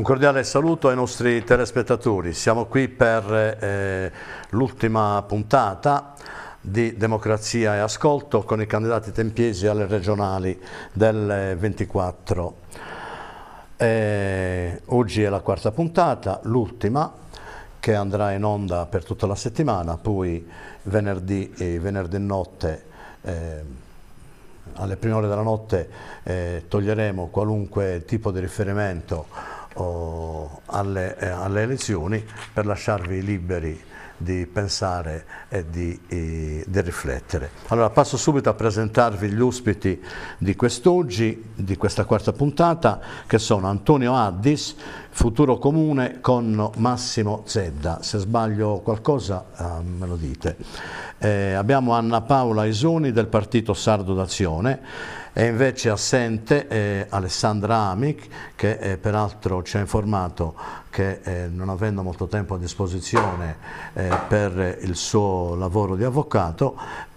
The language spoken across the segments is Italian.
cordiale saluto ai nostri telespettatori. Siamo qui per l'ultima puntata di Democrazia e Ascolto con i candidati tempiesi alle regionali del 24. Oggi è la quarta puntata, l'ultima, che andrà in onda per tutta la settimana, poi venerdì notte, alle prime ore della notte, toglieremo qualunque tipo di riferimento alle elezioni per lasciarvi liberi di pensare e di riflettere. Allora passo subito a presentarvi gli ospiti di quest'oggi, di questa quarta puntata, che sono Antonio Addis, Futuro Comune, con Massimo Zedda. Se sbaglio qualcosa me lo dite. Abbiamo Anna Paola Isoni del Partito Sardo d'Azione, e invece assente Alessandra Amic, che peraltro ci ha informato che non avendo molto tempo a disposizione per il suo lavoro di avvocato,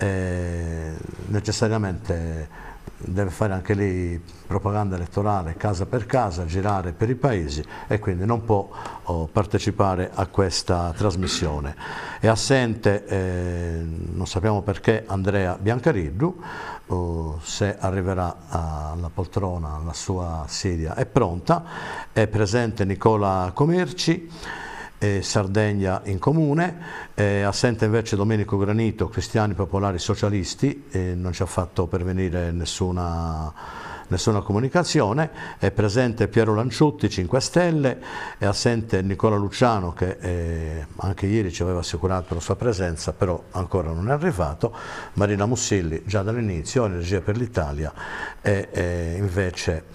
necessariamente deve fare anche lì propaganda elettorale casa per casa, girare per i paesi, e quindi non può partecipare a questa trasmissione. È assente, non sappiamo perché, Andrea Biancariddu. Se arriverà alla poltrona, la sua sedia è pronta. È presente Nicola Comerci, Sardegna in Comune. Assente invece Domenico Granito, Cristiani Popolari Socialisti, non ci ha fatto pervenire nessuna comunicazione. È presente Piero Lanciutti, 5 Stelle, è assente Nicola Luciano, che anche ieri ci aveva assicurato la sua presenza, però ancora non è arrivato. Marina Mussilli già dall'inizio, Energia per l'Italia, è invece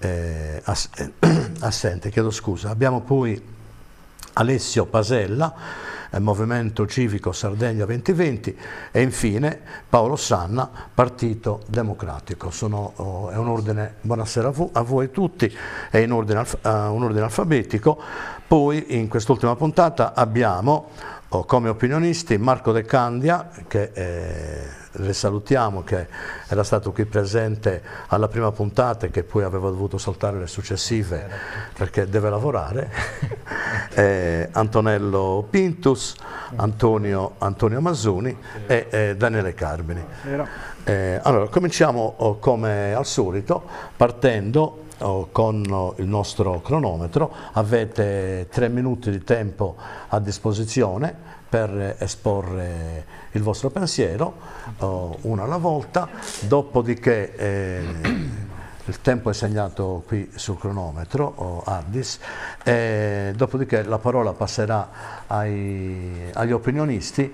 assente, chiedo scusa. Abbiamo poi Alessio Pasella, Movimento Civico Sardegna 2020, e infine Paolo Sanna, Partito Democratico. È un ordine, buonasera a voi tutti, è in un ordine alfabetico. Poi in quest'ultima puntata abbiamo come opinionisti Marco De Candia, che le salutiamo, che era stato qui presente alla prima puntata e che poi aveva dovuto saltare le successive perché deve lavorare, Antonello Pintus, Antonio Masuni e Daniele Carbini. Allora, cominciamo come al solito partendo con il nostro cronometro. Avete 3 minuti di tempo a disposizione per esporre il vostro pensiero, uno alla volta, dopodiché il tempo è segnato qui sul cronometro, Addis, dopodiché la parola passerà agli opinionisti.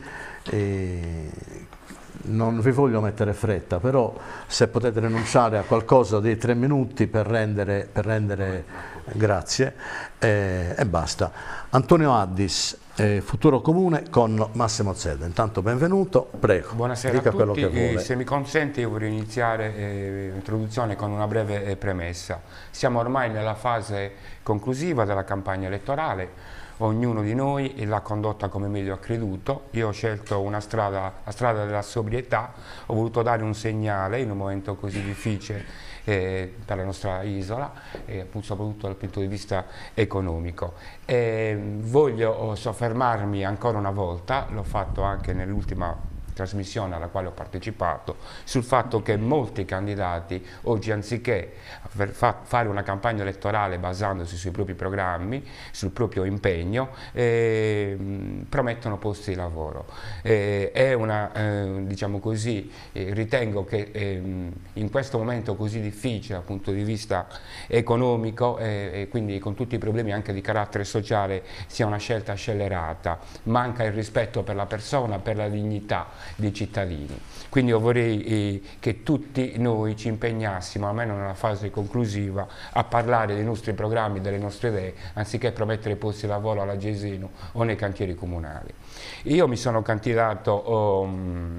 Non vi voglio mettere fretta, però se potete rinunciare a qualcosa dei 3 minuti per rendere grazie, e basta. Antonio Addis, Futuro Comune, con Massimo Zedda. Intanto benvenuto, prego. Buonasera dica a tutti. Quello che vuole. Se mi consente, io vorrei iniziare l'introduzione con una breve premessa. Siamo ormai nella fase conclusiva della campagna elettorale. Ognuno di noi l'ha condotta come meglio ha creduto. Io ho scelto la strada della sobrietà. Ho voluto dare un segnale in un momento così difficile per la nostra isola, soprattutto dal punto di vista economico. Voglio soffermarmi ancora una volta, l'ho fatto anche nell'ultima trasmissione alla quale ho partecipato, sul fatto che molti candidati oggi, anziché fare una campagna elettorale basandosi sui propri programmi, sul proprio impegno, promettono posti di lavoro. Diciamo così, ritengo che in questo momento così difficile dal punto di vista economico, e quindi con tutti i problemi anche di carattere sociale, sia una scelta scellerata. Manca il rispetto per la persona, per la dignità dei cittadini. Quindi io vorrei che tutti noi ci impegnassimo, almeno nella fase conclusiva, a parlare dei nostri programmi, delle nostre idee, anziché promettere posti di lavoro alla Gesino o nei cantieri comunali. Io mi sono candidato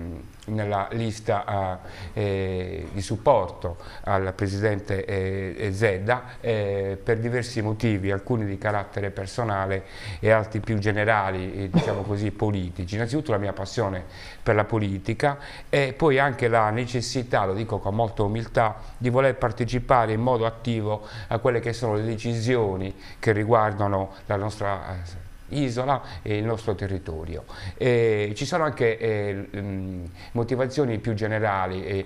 nella lista di supporto al presidente Zedda per diversi motivi, alcuni di carattere personale e altri più generali, diciamo così, politici. Innanzitutto la mia passione per la politica e poi anche la necessità, lo dico con molta umiltà, di voler partecipare in modo attivo a quelle che sono le decisioni che riguardano la nostra isola e il nostro territorio. Ci sono anche motivazioni più generali.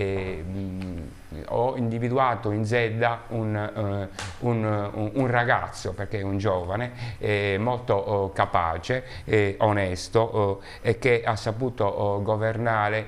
Ho individuato in Zedda un ragazzo, perché è un giovane molto capace, onesto e che ha saputo governare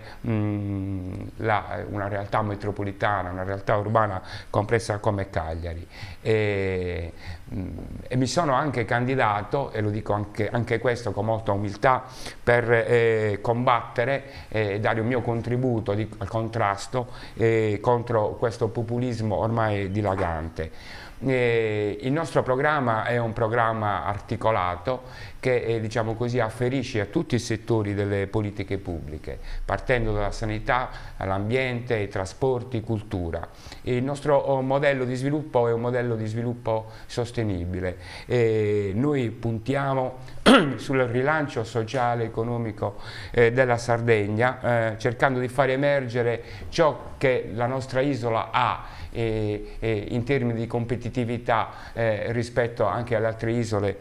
una realtà metropolitana, una realtà urbana complessa come Cagliari. E mi sono anche candidato, e lo dico anche questo con molta umiltà, per combattere e dare un mio contributo al contrasto contro questo populismo ormai dilagante. Il nostro programma è un programma articolato che diciamo così, afferisce a tutti i settori delle politiche pubbliche, partendo dalla sanità all'ambiente, ai trasporti, cultura. Il nostro modello di sviluppo è un modello di sviluppo sostenibile. Noi puntiamo sul rilancio sociale e economico della Sardegna, cercando di far emergere ciò che la nostra isola ha in termini di competitività rispetto anche alle altre isole,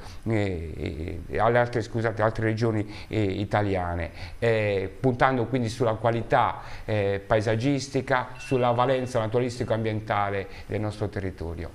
altre regioni italiane, puntando quindi sulla qualità paesaggistica, sulla valenza naturalistico-ambientale del nostro territorio.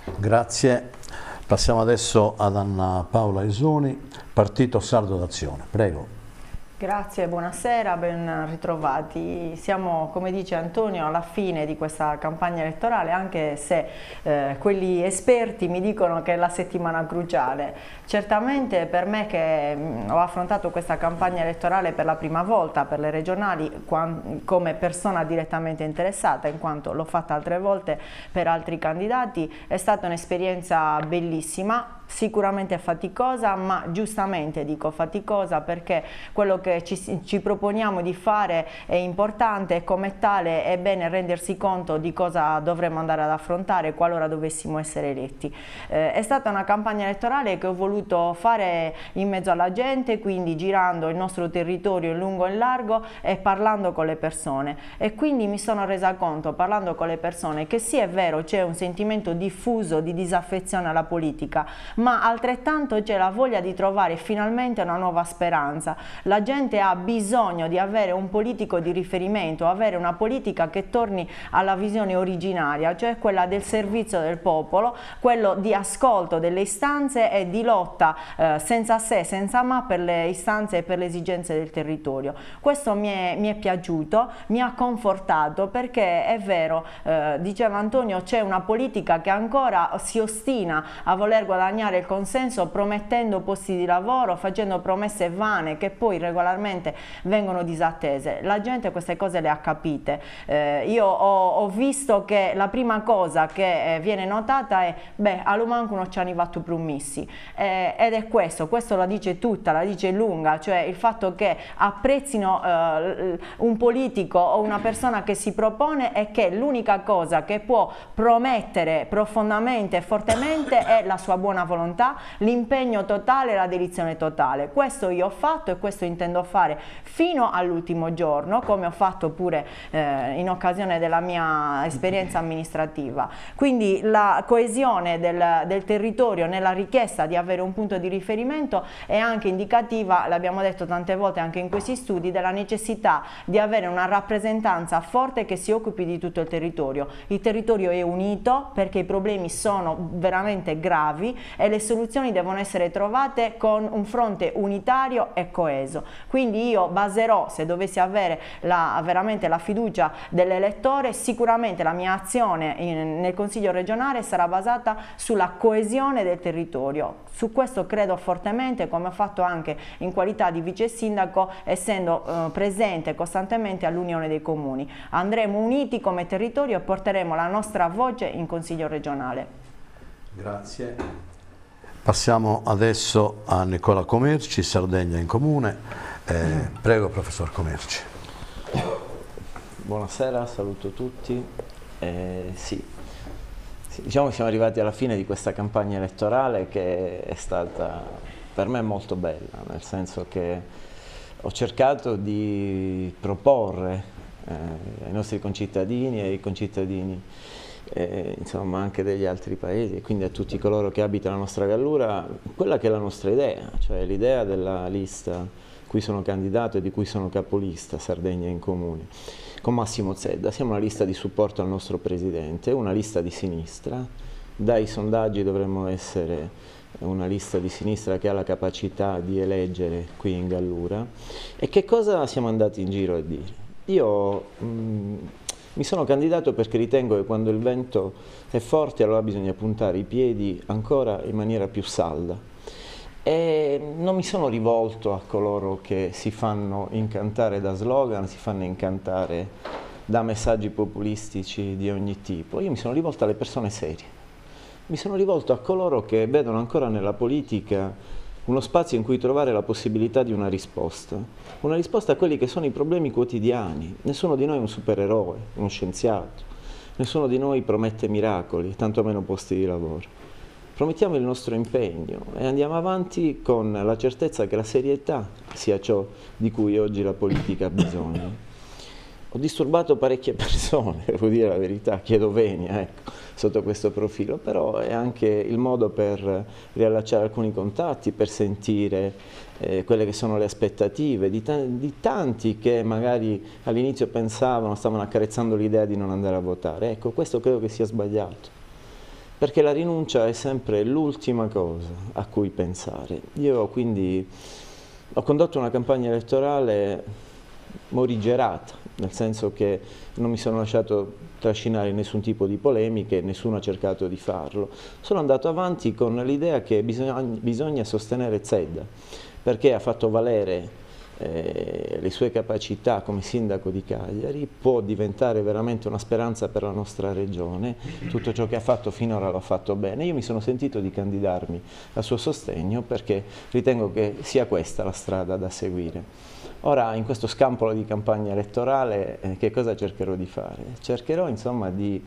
Grazie. Passiamo adesso ad Anna Paola Isoni, Partito Sardo d'Azione. Prego. Grazie, buonasera, ben ritrovati. Siamo, come dice Antonio, alla fine di questa campagna elettorale, anche se quelli esperti mi dicono che è la settimana cruciale. Certamente per me, che ho affrontato questa campagna elettorale per la prima volta per le regionali come persona direttamente interessata, in quanto l'ho fatta altre volte per altri candidati, è stata un'esperienza bellissima, sicuramente faticosa, ma giustamente dico faticosa perché quello che ci proponiamo di fare è importante e come tale è bene rendersi conto di cosa dovremmo andare ad affrontare qualora dovessimo essere eletti. È stata una campagna elettorale che ho voluto fare in mezzo alla gente, quindi girando il nostro territorio in lungo e in largo e parlando con le persone, e quindi mi sono resa conto, parlando con le persone, che sì, è vero, c'è un sentimento diffuso di disaffezione alla politica, ma altrettanto c'è la voglia di trovare finalmente una nuova speranza. La gente ha bisogno di avere un politico di riferimento, avere una politica che torni alla visione originaria, cioè quella del servizio del popolo, quello di ascolto delle istanze e di lotta senza se, senza ma per le istanze e per le esigenze del territorio. Questo mi è piaciuto, mi ha confortato, perché è vero, diceva Antonio, c'è una politica che ancora si ostina a voler guadagnare il consenso promettendo posti di lavoro, facendo promesse vane che poi regolarmente vengono disattese. La gente queste cose le ha capite. Io ho visto che la prima cosa che viene notata è a Lumanco non ci hanno fatto promissi, ed è questo la dice tutta, la dice lunga, cioè il fatto che apprezzino un politico o una persona che si propone e che l'unica cosa che può promettere profondamente e fortemente è la sua buona volontà, l'impegno totale e la dedizione totale. Questo io ho fatto e questo intendo fare fino all'ultimo giorno, come ho fatto pure in occasione della mia esperienza amministrativa. Quindi la coesione del territorio nella richiesta di avere un punto di riferimento è anche indicativa, l'abbiamo detto tante volte anche in questi studi, della necessità di avere una rappresentanza forte che si occupi di tutto il territorio. Il territorio è unito perché i problemi sono veramente gravi e le soluzioni devono essere trovate con un fronte unitario e coeso. Quindi io baserò, se dovessi avere veramente la fiducia dell'elettore, sicuramente la mia azione nel Consiglio regionale sarà basata sulla coesione del territorio. Su questo credo fortemente, come ho fatto anche in qualità di vice sindaco, essendo presente costantemente all'Unione dei Comuni. Andremo uniti come territorio e porteremo la nostra voce in Consiglio regionale. Grazie. Passiamo adesso a Nicola Comerci, Sardegna in Comune. Prego, professor Comerci. Buonasera, saluto tutti. Sì, diciamo che siamo arrivati alla fine di questa campagna elettorale che è stata per me molto bella, nel senso che ho cercato di proporre ai nostri concittadini e ai concittadini insomma anche degli altri paesi e quindi a tutti coloro che abitano la nostra Gallura quella che è la nostra idea, cioè l'idea della lista cui sono candidato e di cui sono capolista, Sardegna in Comune, con Massimo Zedda. Siamo una lista di supporto al nostro Presidente, una lista di sinistra, dai sondaggi dovremmo essere una lista di sinistra che ha la capacità di eleggere qui in Gallura. E che cosa siamo andati in giro a dire? Io mi sono candidato perché ritengo che quando il vento è forte allora bisogna puntare i piedi ancora in maniera più salda. E non mi sono rivolto a coloro che si fanno incantare da slogan, si fanno incantare da messaggi populistici di ogni tipo. Io mi sono rivolto alle persone serie. Mi sono rivolto a coloro che vedono ancora nella politica uno spazio in cui trovare la possibilità di una risposta a quelli che sono i problemi quotidiani. Nessuno di noi è un supereroe, uno scienziato, nessuno di noi promette miracoli, tanto meno posti di lavoro. Promettiamo il nostro impegno e andiamo avanti con la certezza che la serietà sia ciò di cui oggi la politica ha bisogno. Ho disturbato parecchie persone, devo dire la verità, chiedo venia, ecco, sotto questo profilo, però è anche il modo per riallacciare alcuni contatti, per sentire quelle che sono le aspettative di tanti che magari all'inizio pensavano, stavano accarezzando l'idea di non andare a votare. Ecco, questo credo che sia sbagliato. Perché la rinuncia è sempre l'ultima cosa a cui pensare. Io quindi ho condotto una campagna elettorale morigerata, nel senso che non mi sono lasciato trascinare in nessun tipo di polemiche, nessuno ha cercato di farlo. Sono andato avanti con l'idea che bisogna sostenere Zedda, perché ha fatto valere le sue capacità come sindaco di Cagliari, può diventare veramente una speranza per la nostra regione, tutto ciò che ha fatto finora l'ha fatto bene. Io mi sono sentito di candidarmi a suo sostegno perché ritengo che sia questa la strada da seguire. Ora, in questo scampolo di campagna elettorale, che cosa cercherò di fare? Cercherò insomma di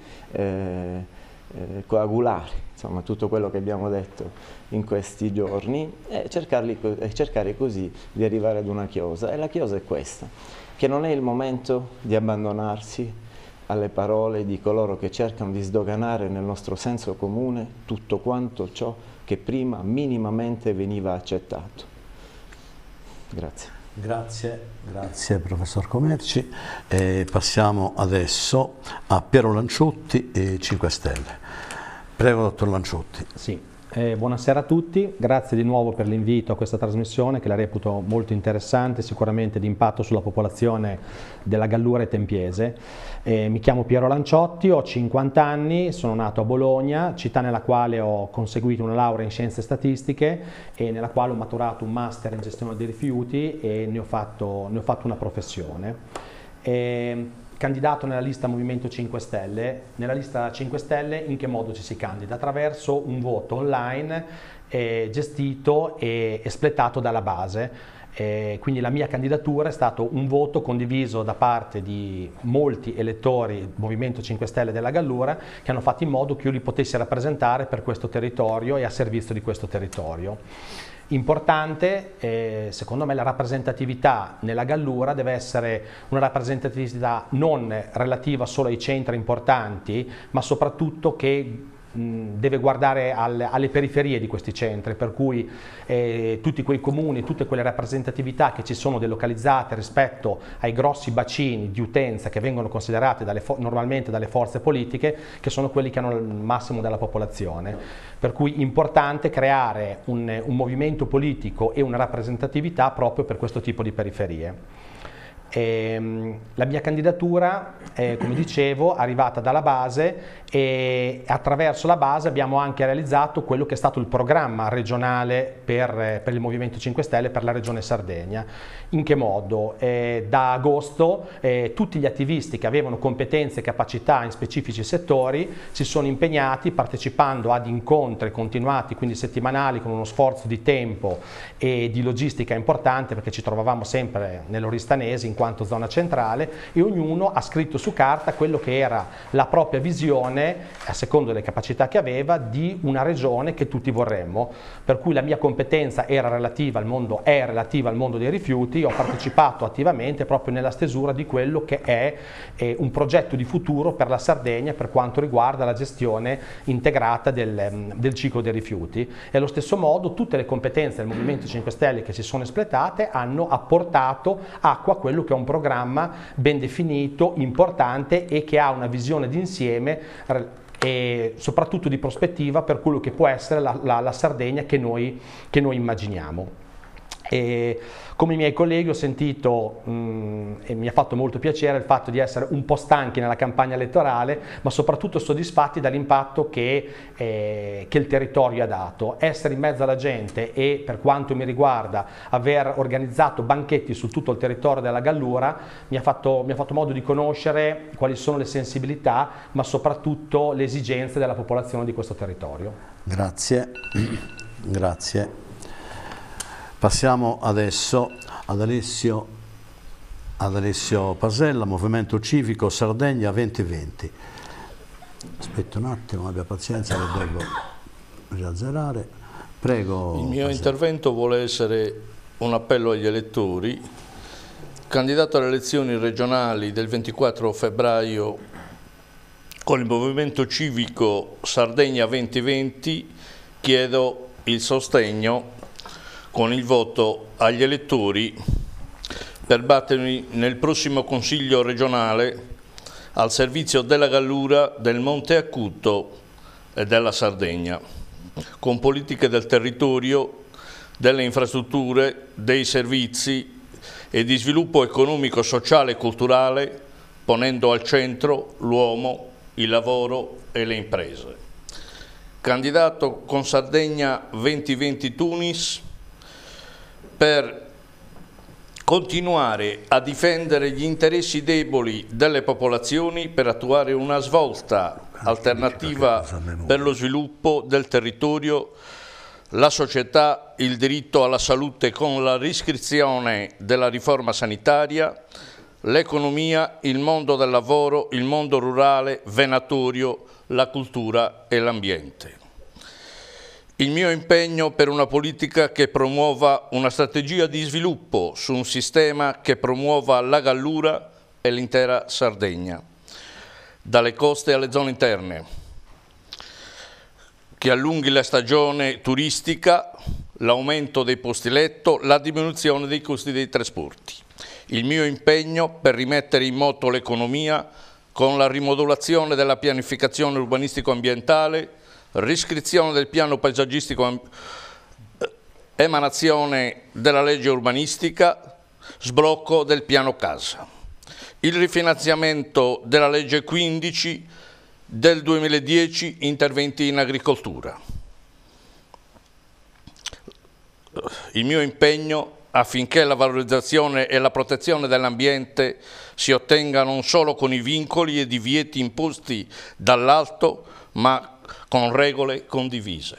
coagulare insomma, tutto quello che abbiamo detto in questi giorni e cercare così di arrivare ad una chiosa. E la chiosa è questa, che non è il momento di abbandonarsi alle parole di coloro che cercano di sdoganare nel nostro senso comune tutto quanto ciò che prima minimamente veniva accettato. Grazie. Grazie professor Comerci. Passiamo adesso a Piero Lanciutti, 5 Stelle. Prego dottor Lanciutti. Sì. Buonasera a tutti, grazie di nuovo per l'invito a questa trasmissione che la reputo molto interessante, sicuramente di impatto sulla popolazione della Gallura e Tempiese. Mi chiamo Piero Lanciotti, ho 50 anni, sono nato a Bologna, città nella quale ho conseguito una laurea in scienze statistiche e nella quale ho maturato un master in gestione dei rifiuti e ne ho fatto una professione. Candidato nella lista Movimento 5 Stelle. Nella lista 5 Stelle in che modo ci si candida? Attraverso un voto online gestito e espletato dalla base. Quindi la mia candidatura è stato un voto condiviso da parte di molti elettori del Movimento 5 Stelle della Gallura che hanno fatto in modo che io li potessi rappresentare per questo territorio e a servizio di questo territorio. Importante, secondo me la rappresentatività nella Gallura deve essere una rappresentatività non relativa solo ai centri importanti, ma soprattutto che deve guardare alle periferie di questi centri, per cui tutti quei comuni, tutte quelle rappresentatività che ci sono delocalizzate rispetto ai grossi bacini di utenza che vengono considerate normalmente dalle forze politiche, che sono quelli che hanno il massimo della popolazione. Per cui importante creare un movimento politico e una rappresentatività proprio per questo tipo di periferie. La mia candidatura, come dicevo, è arrivata dalla base e attraverso la base abbiamo anche realizzato quello che è stato il programma regionale per il Movimento 5 Stelle per la Regione Sardegna. In che modo? Da agosto tutti gli attivisti che avevano competenze e capacità in specifici settori si sono impegnati partecipando ad incontri continuati, quindi settimanali, con uno sforzo di tempo e di logistica importante, perché ci trovavamo sempre nell'Oristanese in quanto zona centrale, e ognuno ha scritto su carta quello che era la propria visione, a secondo delle capacità che aveva, di una regione che tutti vorremmo. Per cui la mia competenza era relativa al mondo, è relativa al mondo dei rifiuti. Ho partecipato attivamente proprio nella stesura di quello che è un progetto di futuro per la Sardegna per quanto riguarda la gestione integrata del ciclo dei rifiuti. E allo stesso modo tutte le competenze del Movimento 5 Stelle che si sono espletate hanno apportato acqua a quello che è un programma ben definito, importante e che ha una visione d'insieme e soprattutto di prospettiva per quello che può essere la Sardegna che noi immaginiamo. E come i miei colleghi ho sentito e mi ha fatto molto piacere il fatto di essere un po' stanchi nella campagna elettorale, ma soprattutto soddisfatti dall'impatto che il territorio ha dato. Essere in mezzo alla gente e, per quanto mi riguarda, aver organizzato banchetti su tutto il territorio della Gallura mi ha fatto modo di conoscere quali sono le sensibilità, ma soprattutto le esigenze della popolazione di questo territorio. Grazie, grazie. Passiamo adesso ad Alessio Pasella, Movimento Civico Sardegna 2020. Aspetta un attimo, abbia pazienza, lo devo riazzerare. Prego. Il mio intervento vuole essere un appello agli elettori. Candidato alle elezioni regionali del 24 febbraio con il Movimento Civico Sardegna 2020, chiedo il sostegno con il voto agli elettori per battermi nel prossimo Consiglio regionale al servizio della Gallura, del Monte Acuto e della Sardegna, con politiche del territorio, delle infrastrutture, dei servizi e di sviluppo economico, sociale e culturale, ponendo al centro l'uomo, il lavoro e le imprese. Candidato con Sardegna 2020 Tunis, per continuare a difendere gli interessi deboli delle popolazioni, per attuare una svolta alternativa per lo sviluppo del territorio, la società, il diritto alla salute con la riscrizione della riforma sanitaria, l'economia, il mondo del lavoro, il mondo rurale, venatorio, la cultura e l'ambiente. Il mio impegno per una politica che promuova una strategia di sviluppo su un sistema che promuova la Gallura e l'intera Sardegna, dalle coste alle zone interne, che allunghi la stagione turistica, l'aumento dei posti letto, la diminuzione dei costi dei trasporti. Il mio impegno per rimettere in moto l'economia con la rimodulazione della pianificazione urbanistico-ambientale, riscrizione del piano paesaggistico, emanazione della legge urbanistica, sblocco del piano casa, il rifinanziamento della legge 15 del 2010, interventi in agricoltura. Il mio impegno affinché la valorizzazione e la protezione dell'ambiente si ottenga non solo con i vincoli e i divieti imposti dall'alto, ma con regole condivise.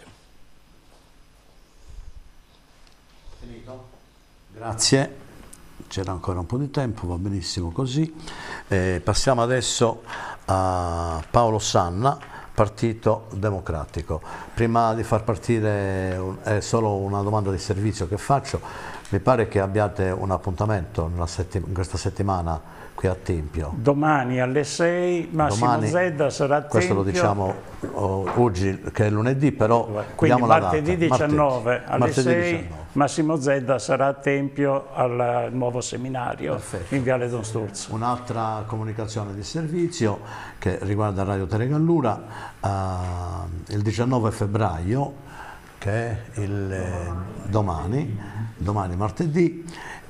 Finito? Grazie, c'era ancora un po' di tempo, va benissimo così. Passiamo adesso a Paolo Sanna, Partito Democratico. Prima di far partire è solo una domanda di servizio che faccio. Mi pare che abbiate un appuntamento in questa settimana qui a Tempio. Domani alle 6 Massimo Zedda sarà a Tempio. Questo lo diciamo oggi che è lunedì, però quindi diamo la martedì data. 19 alle 6 19. Massimo Zedda sarà a Tempio al nuovo seminario. Perfetto. In Viale Don Sturzo. Un'altra comunicazione di servizio che riguarda Radio Telegallura, il 19 febbraio, che è domani martedì,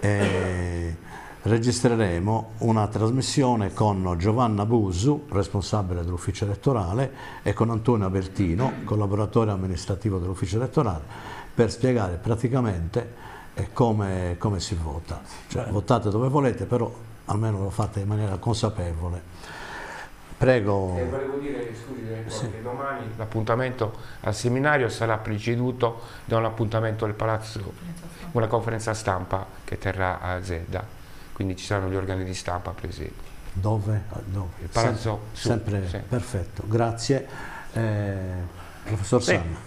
registreremo una trasmissione con Giovanna Busu, responsabile dell'ufficio elettorale, e con Antonio Bertino, collaboratore amministrativo dell'ufficio elettorale, per spiegare praticamente come si vota. Cioè, votate dove volete, però almeno lo fate in maniera consapevole. Prego. Volevo dire, scusi, che domani l'appuntamento al seminario sarà preceduto da un appuntamento del Palazzo, una conferenza stampa che terrà a Zedda. quindi ci saranno gli organi di stampa presenti. Dove? Il Palazzo sempre sì. Perfetto, grazie. Professor Sanna.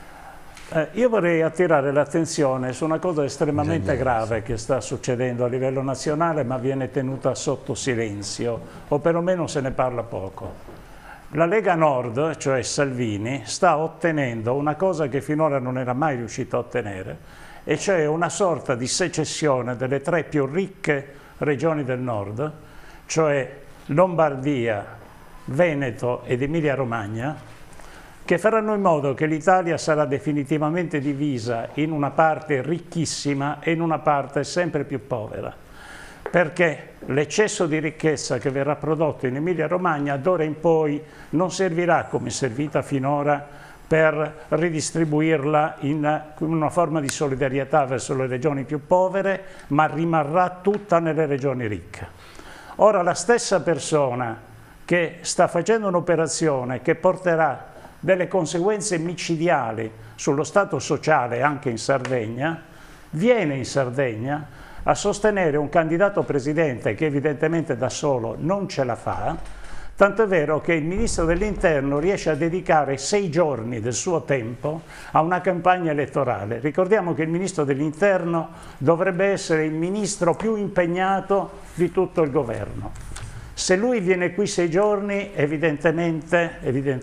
Io vorrei attirare l'attenzione su una cosa estremamente grave che sta succedendo a livello nazionale, ma viene tenuta sotto silenzio, o perlomeno se ne parla poco. La Lega Nord, cioè Salvini, sta ottenendo una cosa che finora non era mai riuscita a ottenere, e cioè una sorta di secessione delle 3 più ricche regioni del Nord, cioè Lombardia, Veneto ed Emilia-Romagna, che faranno in modo che l'Italia sarà definitivamente divisa in una parte ricchissima e in una parte sempre più povera, perché l'eccesso di ricchezza che verrà prodotto in Emilia-Romagna d'ora in poi non servirà come è servita finora per ridistribuirla in una forma di solidarietà verso le regioni più povere, ma rimarrà tutta nelle regioni ricche. Ora la stessa persona che sta facendo un'operazione che porterà delle conseguenze micidiali sullo stato sociale anche in Sardegna, viene in Sardegna a sostenere un candidato presidente che evidentemente da solo non ce la fa, tanto è vero che il ministro dell'Interno riesce a dedicare 6 giorni del suo tempo a una campagna elettorale. Ricordiamo che il ministro dell'Interno dovrebbe essere il ministro più impegnato di tutto il governo. Se lui viene qui 6 giorni, evidentemente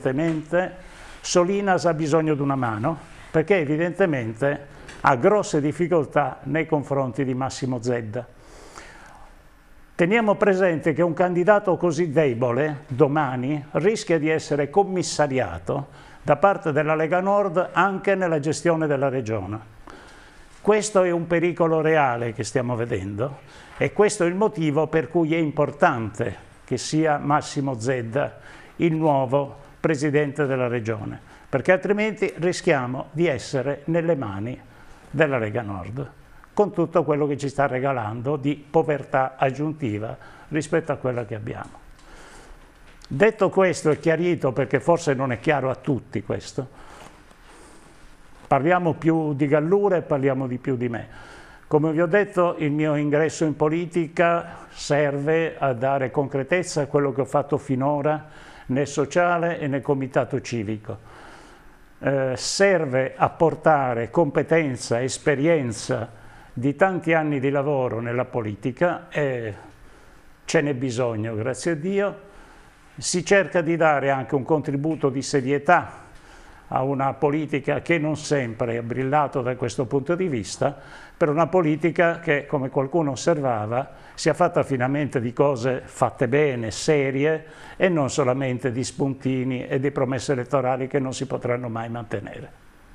Solinas ha bisogno di una mano, perché evidentemente ha grosse difficoltà nei confronti di Massimo Zedda. Teniamo presente che un candidato così debole domani rischia di essere commissariato da parte della Lega Nord anche nella gestione della regione. Questo è un pericolo reale che stiamo vedendo e questo è il motivo per cui è importante che sia Massimo Zedda il nuovo presidente della regione, perché altrimenti rischiamo di essere nelle mani della Lega Nord, con tutto quello che ci sta regalando di povertà aggiuntiva rispetto a quella che abbiamo. Detto questo e chiarito, perché forse non è chiaro a tutti questo, parliamo più di Gallura e parliamo di più di me. Come vi ho detto, il mio ingresso in politica serve a dare concretezza a quello che ho fatto finora nel sociale e nel comitato civico. Serve a portare competenza, esperienza di tanti anni di lavoro nella politica e ce n'è bisogno, grazie a Dio. Si cerca di dare anche un contributo di serietà a una politica che non sempre ha brillato da questo punto di vista, per una politica che, come qualcuno osservava, sia fatta finalmente di cose fatte bene, serie, e non solamente di spuntini e di promesse elettorali che non si potranno mai mantenere.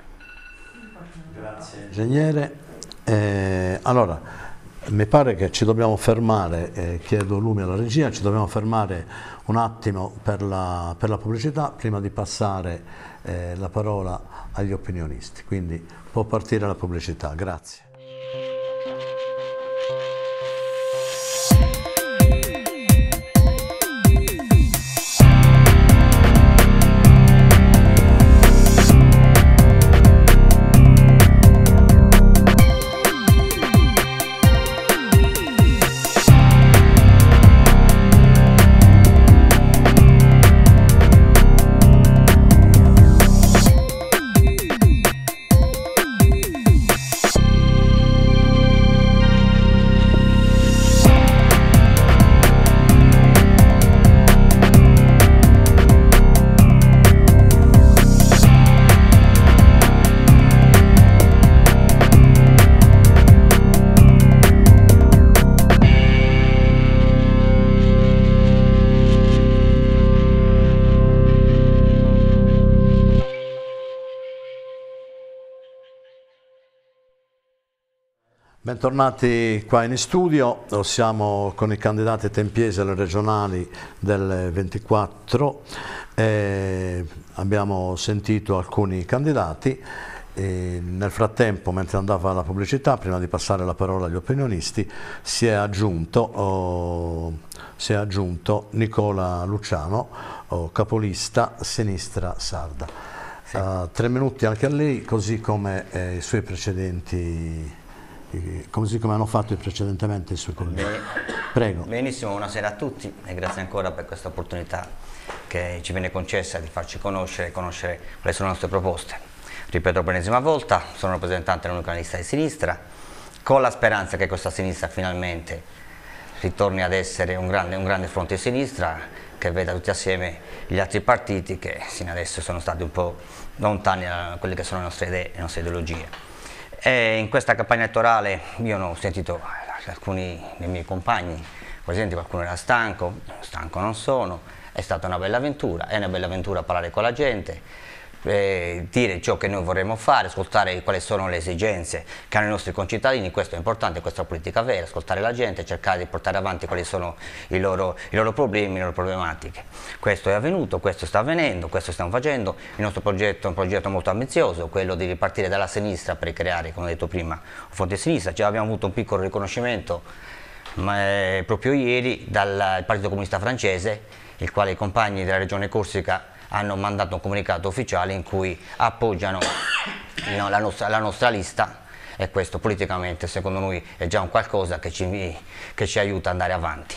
Grazie ingegnere. Allora, mi pare che ci dobbiamo fermare, chiedo lume alla regia, ci dobbiamo fermare un attimo per la pubblicità prima di passare la parola agli opinionisti, quindi può partire la pubblicità, grazie. Bentornati qua in studio, siamo con i candidati tempiesi alle regionali del 24, abbiamo sentito alcuni candidati, nel frattempo mentre andava la pubblicità, prima di passare la parola agli opinionisti, si è aggiunto Nicola Luciano, capolista Sinistra Sarda. Sì. 3 minuti anche a lei, così come i suoi precedenti così come hanno fatto precedentemente i suoi colleghi. Prego. Benissimo, buonasera a tutti e grazie ancora per questa opportunità che ci viene concessa di farci conoscere quali sono le nostre proposte. Ripeto per l'ennesima volta, sono rappresentante dell'unica lista di sinistra, con la speranza che questa sinistra finalmente ritorni ad essere un grande fronte di sinistra, che veda tutti assieme gli altri partiti che sino adesso sono stati un po' lontani da quelle che sono le nostre idee, le nostre ideologie. E in questa campagna elettorale io ho sentito alcuni dei miei compagni, presenti, qualcuno era stanco non sono, è stata una bella avventura, è una bella avventura parlare con la gente, dire ciò che noi vorremmo fare, ascoltare quali sono le esigenze che hanno i nostri concittadini. Questo è importante, questa è una politica vera, ascoltare la gente, cercare di portare avanti quali sono i loro problemi, le loro problematiche. Questo è avvenuto, questo sta avvenendo, questo stiamo facendo. Il nostro progetto è un progetto molto ambizioso, quello di ripartire dalla sinistra per creare, come ho detto prima, un fronte di sinistra. Abbiamo avuto un piccolo riconoscimento proprio ieri dal Partito Comunista Francese, il quale i compagni della Regione Corsica hanno mandato un comunicato ufficiale in cui appoggiano la nostra lista, e questo politicamente secondo noi è già un qualcosa che ci aiuta ad andare avanti.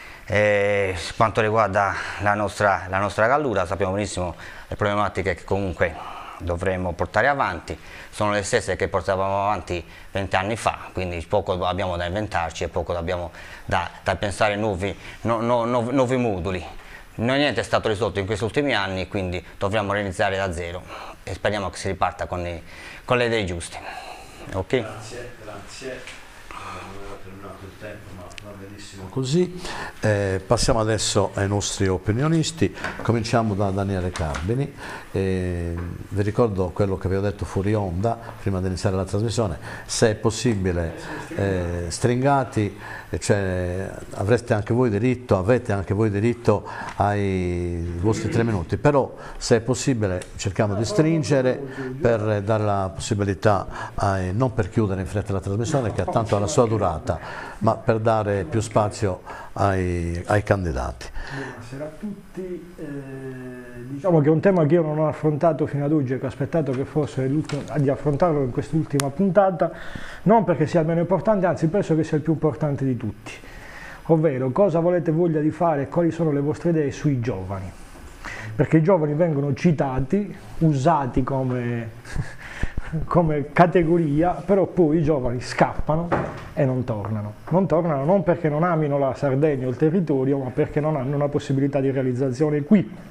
Quanto riguarda la nostra Gallura, sappiamo benissimo le problematiche che comunque dovremmo portare avanti, sono le stesse che portavamo avanti 20 anni fa, quindi poco abbiamo da inventarci e poco abbiamo da pensare nuovi moduli. Niente è stato risolto in questi ultimi anni, quindi dovremmo reiniziare da zero e speriamo che si riparta con le idee giuste. Okay? Grazie. Non era terminato il tempo, ma va benissimo così. Passiamo adesso ai nostri opinionisti. Cominciamo da Daniele Carbini. Vi ricordo quello che avevo detto fuori onda prima di iniziare la trasmissione: se è possibile, stringati, cioè avete anche voi diritto ai vostri 3 minuti, però se è possibile cerchiamo di stringere per dare la possibilità, non per chiudere in fretta la trasmissione che tanto ha la sua durata, ma per dare più spazio ai candidati. Buonasera a tutti. Diciamo che è un tema che io non ho affrontato fino ad oggi e che ho aspettato che fosse di affrontarlo in quest'ultima puntata, non perché sia il meno importante, anzi penso che sia il più importante di tutti, ovvero cosa avete voglia di fare e quali sono le vostre idee sui giovani, perché i giovani vengono citati, usati come categoria, però poi i giovani scappano e non tornano non perché non amino la Sardegna o il territorio, ma perché non hanno una possibilità di realizzazione qui.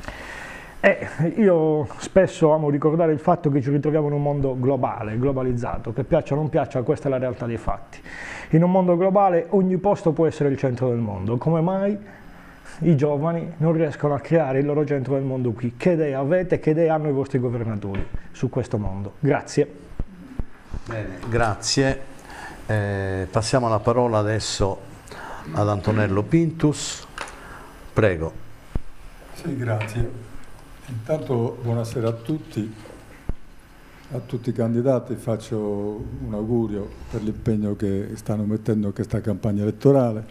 E io spesso amo ricordare il fatto che ci ritroviamo in un mondo globale, globalizzato, che piaccia o non piaccia, questa è la realtà dei fatti. In un mondo globale ogni posto può essere il centro del mondo. Come mai i giovani non riescono a creare il loro centro del mondo qui? Che idee avete, che idee hanno i vostri governatori su questo mondo? Grazie. Bene, grazie. Passiamo la parola adesso ad Antonello Pintus. Prego. Sì, grazie. Intanto buonasera a tutti i candidati, faccio un augurio per l'impegno che stanno mettendo in questa campagna elettorale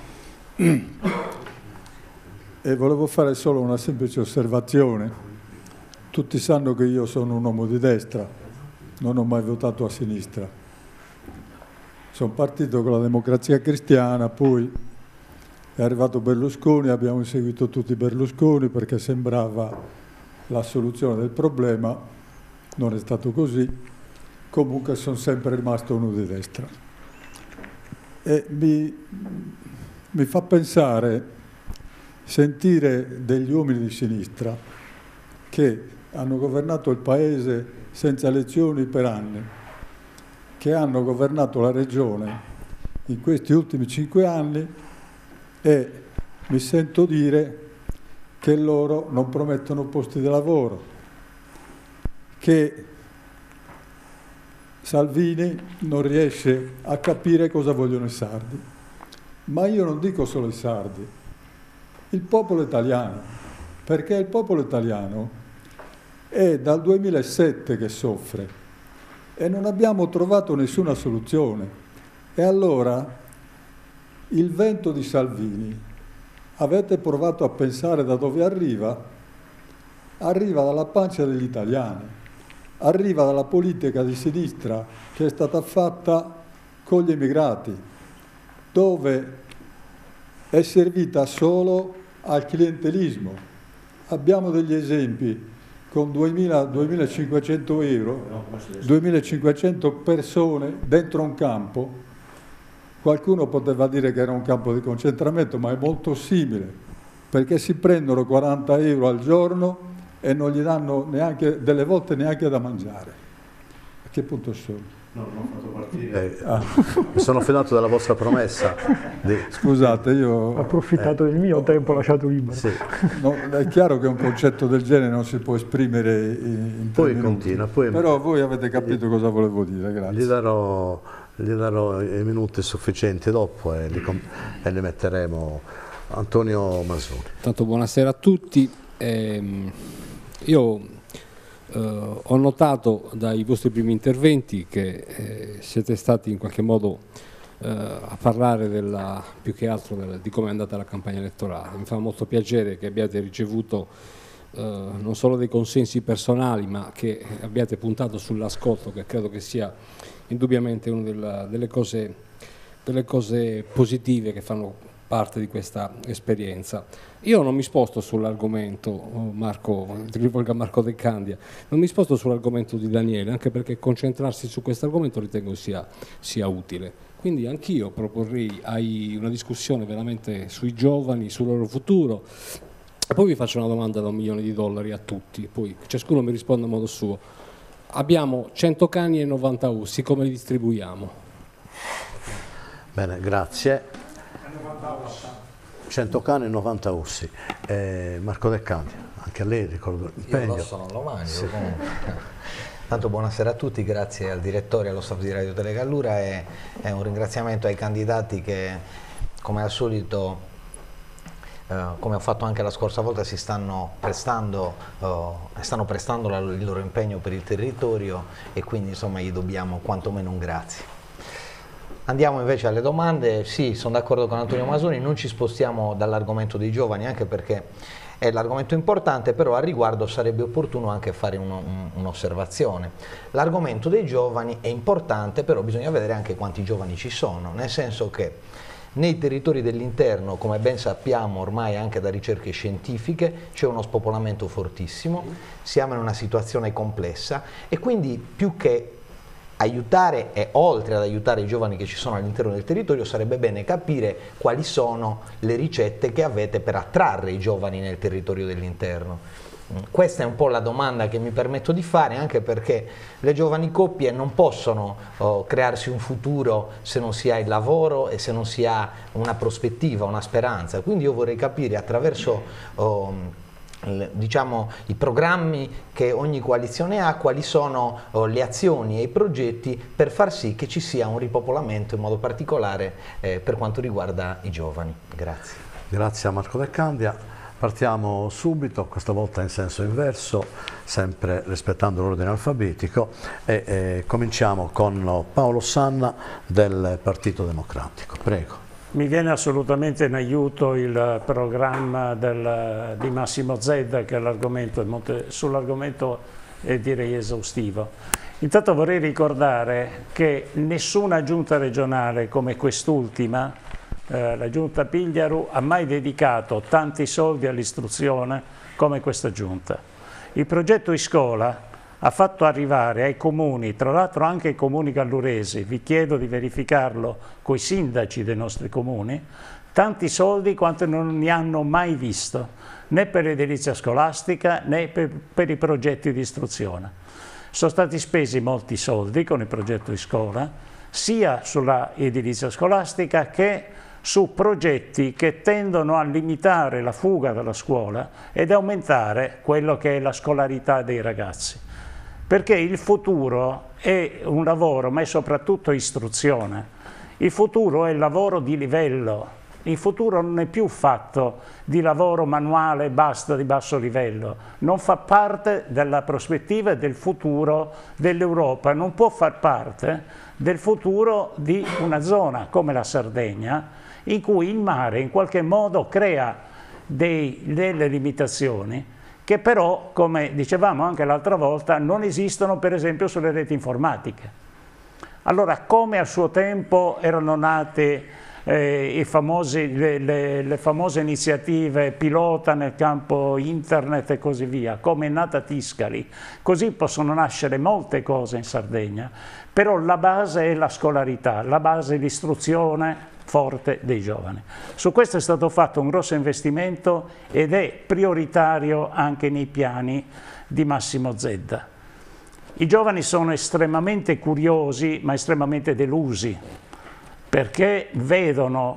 e volevo fare solo una semplice osservazione. Tutti sanno che io sono un uomo di destra, non ho mai votato a sinistra, sono partito con la Democrazia Cristiana, poi è arrivato Berlusconi, abbiamo seguito tutti Berlusconi perché sembrava la soluzione del problema, non è stato così, comunque sono sempre rimasto uno di destra. E mi fa pensare, sentire degli uomini di sinistra che hanno governato il Paese senza elezioni per anni, che hanno governato la Regione in questi ultimi 5 anni e mi sento dire che loro non promettono posti di lavoro, che Salvini non riesce a capire cosa vogliono i sardi. Ma io non dico solo i sardi, il popolo italiano, perché il popolo italiano è dal 2007 che soffre e non abbiamo trovato nessuna soluzione. E allora il vento di Salvini, avete provato a pensare da dove arriva? Arriva dalla pancia degli italiani, arriva dalla politica di sinistra che è stata fatta con gli immigrati, dove è servita solo al clientelismo. Abbiamo degli esempi con 2.500 euro, 2.500 persone dentro un campo. Qualcuno poteva dire che era un campo di concentramento, ma è molto simile, perché si prendono 40 euro al giorno e non gli danno neanche, delle volte neanche da mangiare. A che punto sono? No, non ho fatto partire. Mi sono fidato della vostra promessa. Scusate, io ho approfittato del mio tempo lasciato libero. Sì. No, è chiaro che un concetto del genere non si può esprimere in poi minuti, continua, poi però voi avete capito cosa volevo dire, grazie. Gli darò i minuti sufficienti dopo e li metteremo. Antonio Masoni. Tanto buonasera a tutti. Io ho notato dai vostri primi interventi che siete stati in qualche modo a parlare più che altro di come è andata la campagna elettorale. Mi fa molto piacere che abbiate ricevuto non solo dei consensi personali, ma che abbiate puntato sull'ascolto, che credo che sia indubbiamente una delle cose positive che fanno parte di questa esperienza. Io non mi sposto sull'argomento, Marco, ti rivolgo a Marco De Candia, non mi sposto sull'argomento di Daniele, anche perché concentrarsi su questo argomento ritengo sia utile. Quindi anch'io proporrei una discussione veramente sui giovani, sul loro futuro, e poi vi faccio una domanda da $1.000.000 a tutti, poi ciascuno mi risponde a modo suo. Abbiamo 100 cani e 90 ussi, come li distribuiamo? Bene, grazie. 100 cani e 90 ussi. Marco De Candia, anche a lei ricordo l'impegno. Io l'osso non lo mangio, sì. Comunque. Tanto buonasera a tutti, grazie al direttore e allo staff di Radio Telegallura e un ringraziamento ai candidati che, come al solito, come ho fatto anche la scorsa volta, stanno prestando il loro impegno per il territorio e quindi insomma gli dobbiamo quantomeno un grazie. Andiamo invece alle domande. Sì, sono d'accordo con Antonio Masoni, non ci spostiamo dall'argomento dei giovani, anche perché è l'argomento importante, però a riguardo sarebbe opportuno anche fare un'osservazione. L'argomento dei giovani è importante, però bisogna vedere anche quanti giovani ci sono, nel senso che nei territori dell'interno, come ben sappiamo ormai anche da ricerche scientifiche, c'è uno spopolamento fortissimo, siamo in una situazione complessa e quindi più che aiutare e oltre ad aiutare i giovani che ci sono all'interno del territorio sarebbe bene capire quali sono le ricette che avete per attrarre i giovani nel territorio dell'interno. Questa è un po' la domanda che mi permetto di fare, anche perché le giovani coppie non possono crearsi un futuro se non si ha il lavoro e se non si ha una prospettiva, una speranza. Quindi io vorrei capire attraverso diciamo i programmi che ogni coalizione ha, quali sono le azioni e i progetti per far sì che ci sia un ripopolamento in modo particolare per quanto riguarda i giovani. Grazie. Grazie a Marco De Candia. Partiamo subito, questa volta in senso inverso, sempre rispettando l'ordine alfabetico e cominciamo con Paolo Sanna del Partito Democratico. Prego. Mi viene assolutamente in aiuto il programma di Massimo Zedda, che sull'argomento è direi esaustivo. Intanto vorrei ricordare che nessuna giunta regionale come quest'ultima, la giunta Pigliaru, ha mai dedicato tanti soldi all'istruzione come questa giunta. Il progetto Iscola ha fatto arrivare ai comuni, tra l'altro anche ai comuni galluresi, vi chiedo di verificarlo coi sindaci dei nostri comuni, tanti soldi quanto non ne hanno mai visto, né per l'edilizia scolastica né per i progetti di istruzione. Sono stati spesi molti soldi con il progetto Iscola, sia sulla edilizia scolastica che su progetti che tendono a limitare la fuga dalla scuola ed aumentare quello che è la scolarità dei ragazzi. Perché il futuro è un lavoro, ma è soprattutto istruzione. Il futuro è il lavoro di livello. Il futuro non è più fatto di lavoro manuale, basta, di basso livello. Non fa parte della prospettiva e del futuro dell'Europa, non può far parte del futuro di una zona come la Sardegna, in cui il mare in qualche modo crea delle limitazioni che però, come dicevamo anche l'altra volta, non esistono per esempio sulle reti informatiche. Allora, come a suo tempo erano nate le famose iniziative pilota nel campo internet e così via, come è nata Tiscali, così possono nascere molte cose in Sardegna, però la base è la scolarità, la base è l'istruzione forte dei giovani. Su questo è stato fatto un grosso investimento ed è prioritario anche nei piani di Massimo Zedda. I giovani sono estremamente curiosi ma estremamente delusi, perché vedono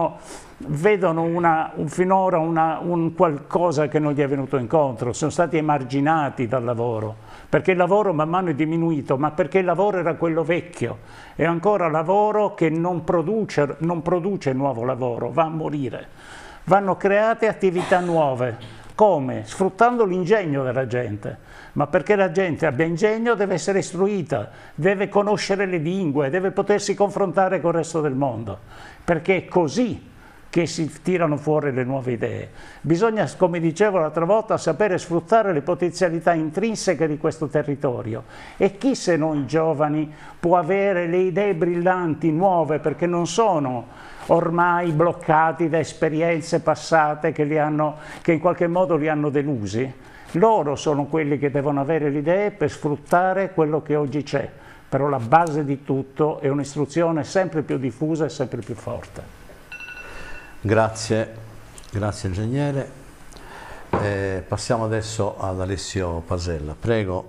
finora un qualcosa che non gli è venuto incontro, sono stati emarginati dal lavoro, perché il lavoro man mano è diminuito, ma perché il lavoro era quello vecchio, è ancora lavoro che non produce nuovo lavoro, va a morire. Vanno create attività nuove, come? Sfruttando l'ingegno della gente. Ma perché la gente abbia ingegno deve essere istruita, deve conoscere le lingue, deve potersi confrontare con il resto del mondo, perché è così che si tirano fuori le nuove idee. Bisogna, come dicevo l'altra volta, sapere sfruttare le potenzialità intrinseche di questo territorio. E chi se non i giovani può avere le idee brillanti, nuove, perché non sono ormai bloccati da esperienze passate che in qualche modo li hanno delusi? Loro sono quelli che devono avere le idee per sfruttare quello che oggi c'è, però la base di tutto è un'istruzione sempre più diffusa e sempre più forte. Grazie ingegnere. Passiamo adesso ad Alessio Pasella, prego.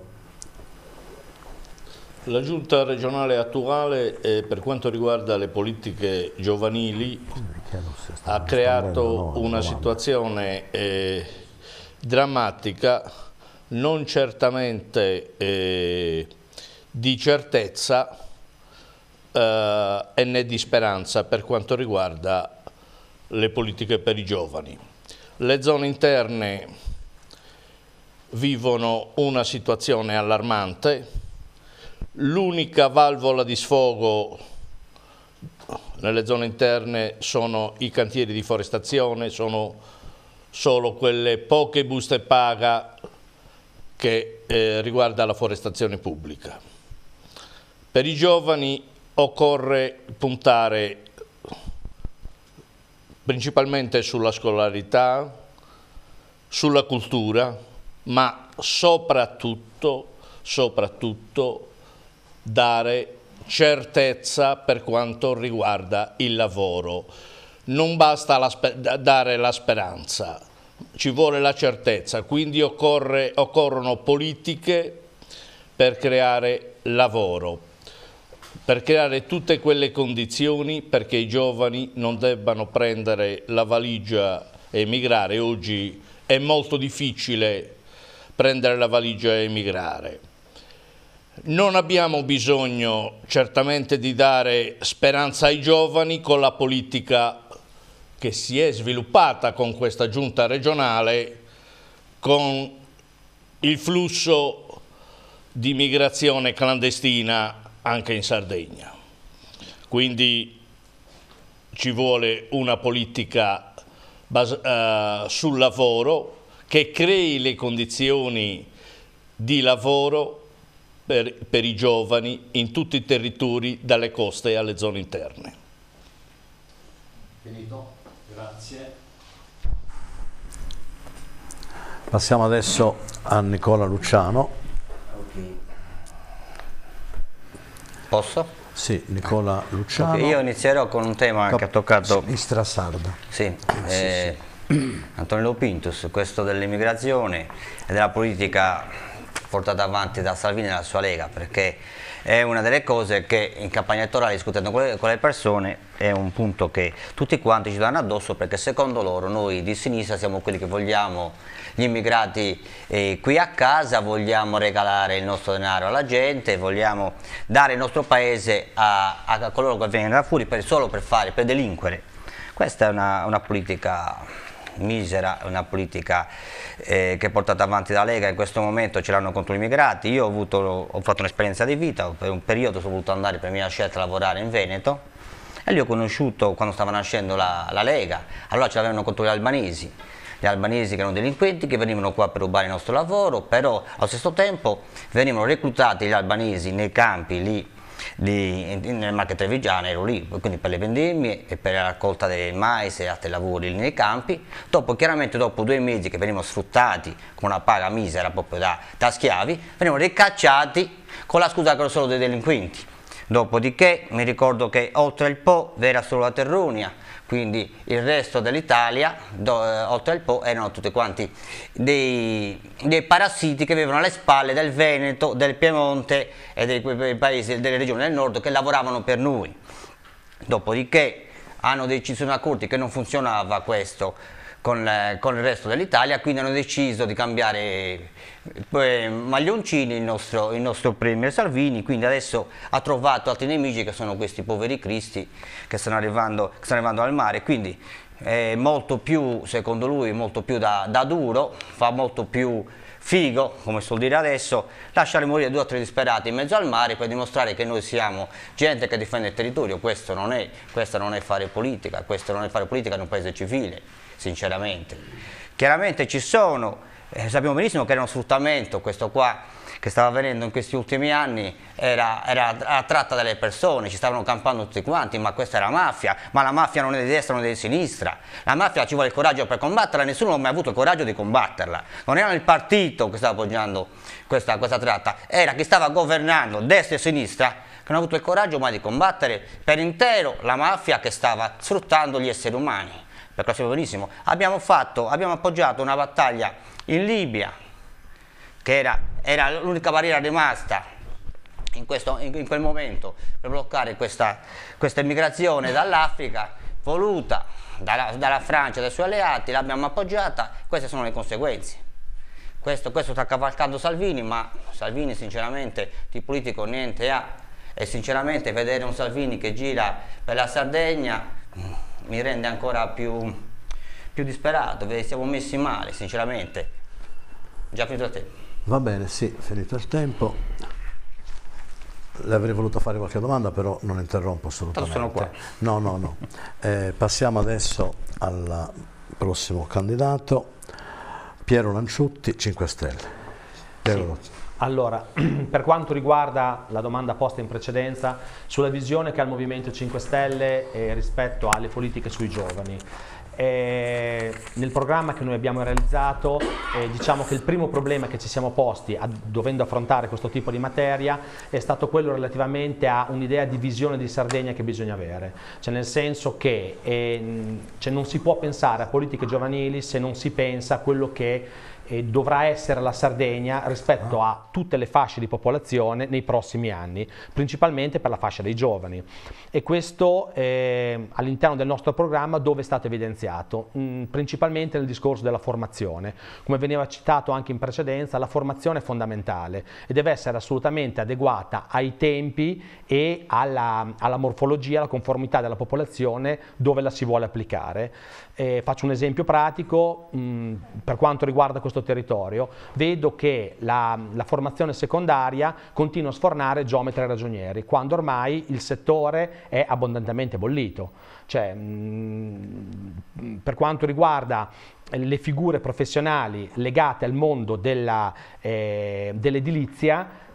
La giunta regionale attuale per quanto riguarda le politiche giovanili ha creato una situazione drammatica, non certamente di certezza e né di speranza per quanto riguarda le politiche per i giovani. Le zone interne vivono una situazione allarmante, l'unica valvola di sfogo nelle zone interne sono i cantieri di forestazione, sono solo quelle poche buste paga che riguarda la forestazione pubblica. Per i giovani occorre puntare principalmente sulla scolarità, sulla cultura, ma soprattutto dare certezza per quanto riguarda il lavoro. Non basta dare la speranza, ci vuole la certezza, quindi occorrono politiche per creare lavoro, per creare tutte quelle condizioni perché i giovani non debbano prendere la valigia e emigrare. Oggi è molto difficile prendere la valigia e emigrare. Non abbiamo bisogno certamente di dare speranza ai giovani con la politica che si è sviluppata con questa giunta regionale, con il flusso di migrazione clandestina anche in Sardegna. Quindi ci vuole una politica sul lavoro che crei le condizioni di lavoro per i giovani in tutti i territori, dalle coste alle zone interne. Finito, grazie. Passiamo adesso a Nicola Luciano. Okay. Posso? Sì, Nicola Luciano. Okay, io inizierò con un tema che ha toccato... Sinistra sarda. Sì, Antonio Pintus, questo dell'immigrazione e della politica portata avanti da Salvini e dalla sua Lega, perché è una delle cose che in campagna elettorale, discutendo con le persone, è un punto che tutti quanti ci danno addosso, perché secondo loro noi di sinistra siamo quelli che vogliamo gli immigrati qui a casa, vogliamo regalare il nostro denaro alla gente, vogliamo dare il nostro paese a coloro che vengono da fuori solo per delinquere. Questa è una politica misera, una politica che è portata avanti dalla Lega. In questo momento ce l'hanno contro gli immigrati. Io ho fatto un'esperienza di vita, per un periodo sono voluto andare per mia scelta a lavorare in Veneto e lì ho conosciuto, quando stava nascendo la Lega, allora ce l'avevano contro gli albanesi che erano delinquenti, che venivano qua per rubare il nostro lavoro, però allo stesso tempo venivano reclutati gli albanesi nei campi lì nel Marche Trevigiano, ero lì, quindi per le vendemmie e per la raccolta del mais e altri lavori lì nei campi. Chiaramente dopo 2 mesi che venivano sfruttati con una paga misera proprio da schiavi, venivano ricacciati con la scusa che erano solo dei delinquenti. Dopodiché mi ricordo che oltre il Po era solo la Terrunia, quindi il resto dell'Italia, oltre il Po, erano tutti quanti dei parassiti che vivevano alle spalle del Veneto, del Piemonte e dei paesi, delle regioni del nord che lavoravano per noi. Dopodiché hanno deciso una corte che non funzionava questo con il resto dell'Italia, quindi hanno deciso di cambiare maglioncini il nostro premier Salvini, quindi adesso ha trovato altri nemici che sono questi poveri cristi che stanno arrivando al mare, quindi è molto più, secondo lui, molto più da duro, fa molto più figo, come si suol dire adesso, lasciare morire 2 o 3 disperati in mezzo al mare per dimostrare che noi siamo gente che difende il territorio. Questo non è fare politica, questo non è fare politica in un paese civile, sinceramente. Chiaramente ci sono, sappiamo benissimo che era uno sfruttamento, questo qua che stava avvenendo in questi ultimi anni era la tratta delle persone, ci stavano campando tutti quanti, ma questa è la mafia, ma la mafia non è di destra, non è di sinistra, la mafia ci vuole il coraggio per combatterla, nessuno ha mai avuto il coraggio di combatterla, non era il partito che stava appoggiando questa tratta, era chi stava governando, destra e sinistra, che non ha avuto il coraggio mai di combattere per intero la mafia che stava sfruttando gli esseri umani, perché lo sappiamo benissimo, abbiamo appoggiato una battaglia in Libia, che era l'unica barriera rimasta in quel momento per bloccare questa immigrazione dall'Africa voluta dalla Francia e dai suoi alleati, l'abbiamo appoggiata, queste sono le conseguenze. Questo sta cavalcando Salvini, ma Salvini sinceramente di politico niente ha, e sinceramente vedere un Salvini che gira per la Sardegna mi rende ancora più disperato, siamo messi male sinceramente. Già finito il tempo. Va bene, sì, finito il tempo. Le avrei voluto fare qualche domanda, però non interrompo assolutamente. Sono qua. No. Passiamo adesso al prossimo candidato, Piero Lanciutti, 5 Stelle. Piero. Sì. Allora, per quanto riguarda la domanda posta in precedenza sulla visione che ha il Movimento 5 Stelle rispetto alle politiche sui giovani, nel programma che noi abbiamo realizzato diciamo che il primo problema che ci siamo posti dovendo affrontare questo tipo di materia è stato quello relativamente a un'idea di visione di Sardegna che bisogna avere, cioè nel senso che non si può pensare a politiche giovanili se non si pensa a quello che dovrà essere la Sardegna rispetto a tutte le fasce di popolazione nei prossimi anni, principalmente per la fascia dei giovani, e questo all'interno del nostro programma dove è stato evidenziato, principalmente nel discorso della formazione. Come veniva citato anche in precedenza, la formazione è fondamentale e deve essere assolutamente adeguata ai tempi e alla morfologia, alla conformità della popolazione dove la si vuole applicare. Faccio un esempio pratico, per quanto riguarda questo territorio, vedo che la formazione secondaria continua a sfornare geometri e ragionieri, quando ormai il settore è abbondantemente bollito. Cioè, per quanto riguarda le figure professionali legate al mondo dell'edilizia,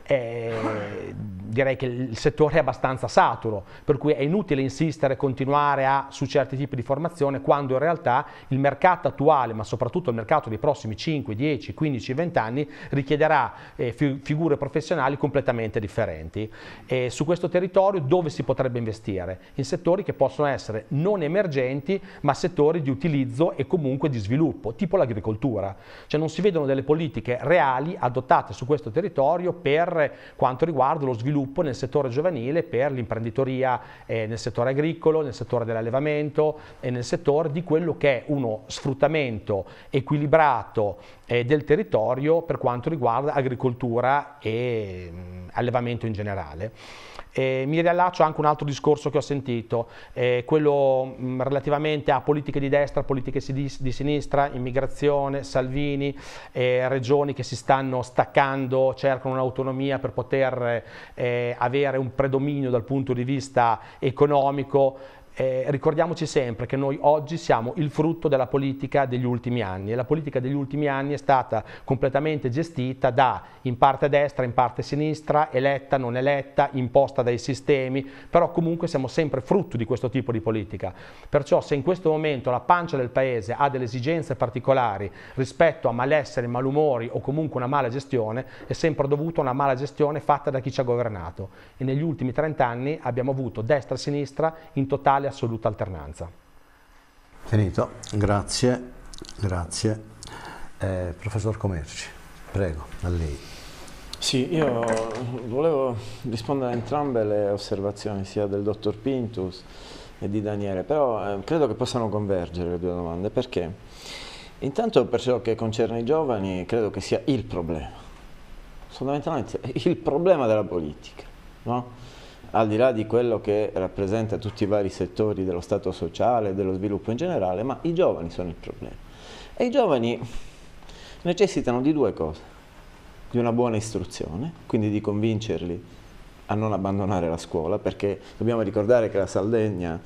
direi che il settore è abbastanza saturo, per cui è inutile insistere e continuare su certi tipi di formazione quando in realtà il mercato attuale, ma soprattutto il mercato dei prossimi 5, 10, 15, 20 anni richiederà figure professionali completamente differenti. Su questo territorio dove si potrebbe investire? In settori che possono essere non emergenti ma settori di utilizzo e comunque di sviluppo, tipo l'agricoltura. Cioè non si vedono delle politiche reali adottate su questo territorio per quanto riguarda lo sviluppo nel settore giovanile, per l'imprenditoria nel settore agricolo, nel settore dell'allevamento e nel settore di quello che è uno sfruttamento equilibrato del territorio per quanto riguarda agricoltura e allevamento in generale. Mi riallaccio anche a un altro discorso che ho sentito, quello relativamente a politiche di destra, politiche di sinistra, immigrazione, Salvini, regioni che si stanno staccando, cercano un'autonomia per poter avere un predominio dal punto di vista economico. ricordiamoci sempre che noi oggi siamo il frutto della politica degli ultimi anni, e la politica degli ultimi anni è stata completamente gestita da in parte destra, in parte sinistra, eletta, non eletta, imposta dai sistemi, però comunque siamo sempre frutto di questo tipo di politica. Perciò se in questo momento la pancia del paese ha delle esigenze particolari rispetto a malessere, malumori o comunque una mala gestione, è sempre dovuto a una mala gestione fatta da chi ci ha governato, e negli ultimi 30 anni abbiamo avuto destra e sinistra in totale assoluta alternanza. Finito, grazie, grazie. Professor Comerci, prego, a lei. Sì, io volevo rispondere a entrambe le osservazioni, sia del dottor Pintus e di Daniele, però credo che possano convergere le due domande, perché intanto per ciò che concerne i giovani credo che sia il problema, fondamentalmente il problema della politica, no? Al di là di quello che rappresenta tutti i vari settori dello stato sociale, dello sviluppo in generale, ma i giovani sono il problema. E i giovani necessitano di due cose: di una buona istruzione, quindi di convincerli a non abbandonare la scuola, perché dobbiamo ricordare che la Sardegna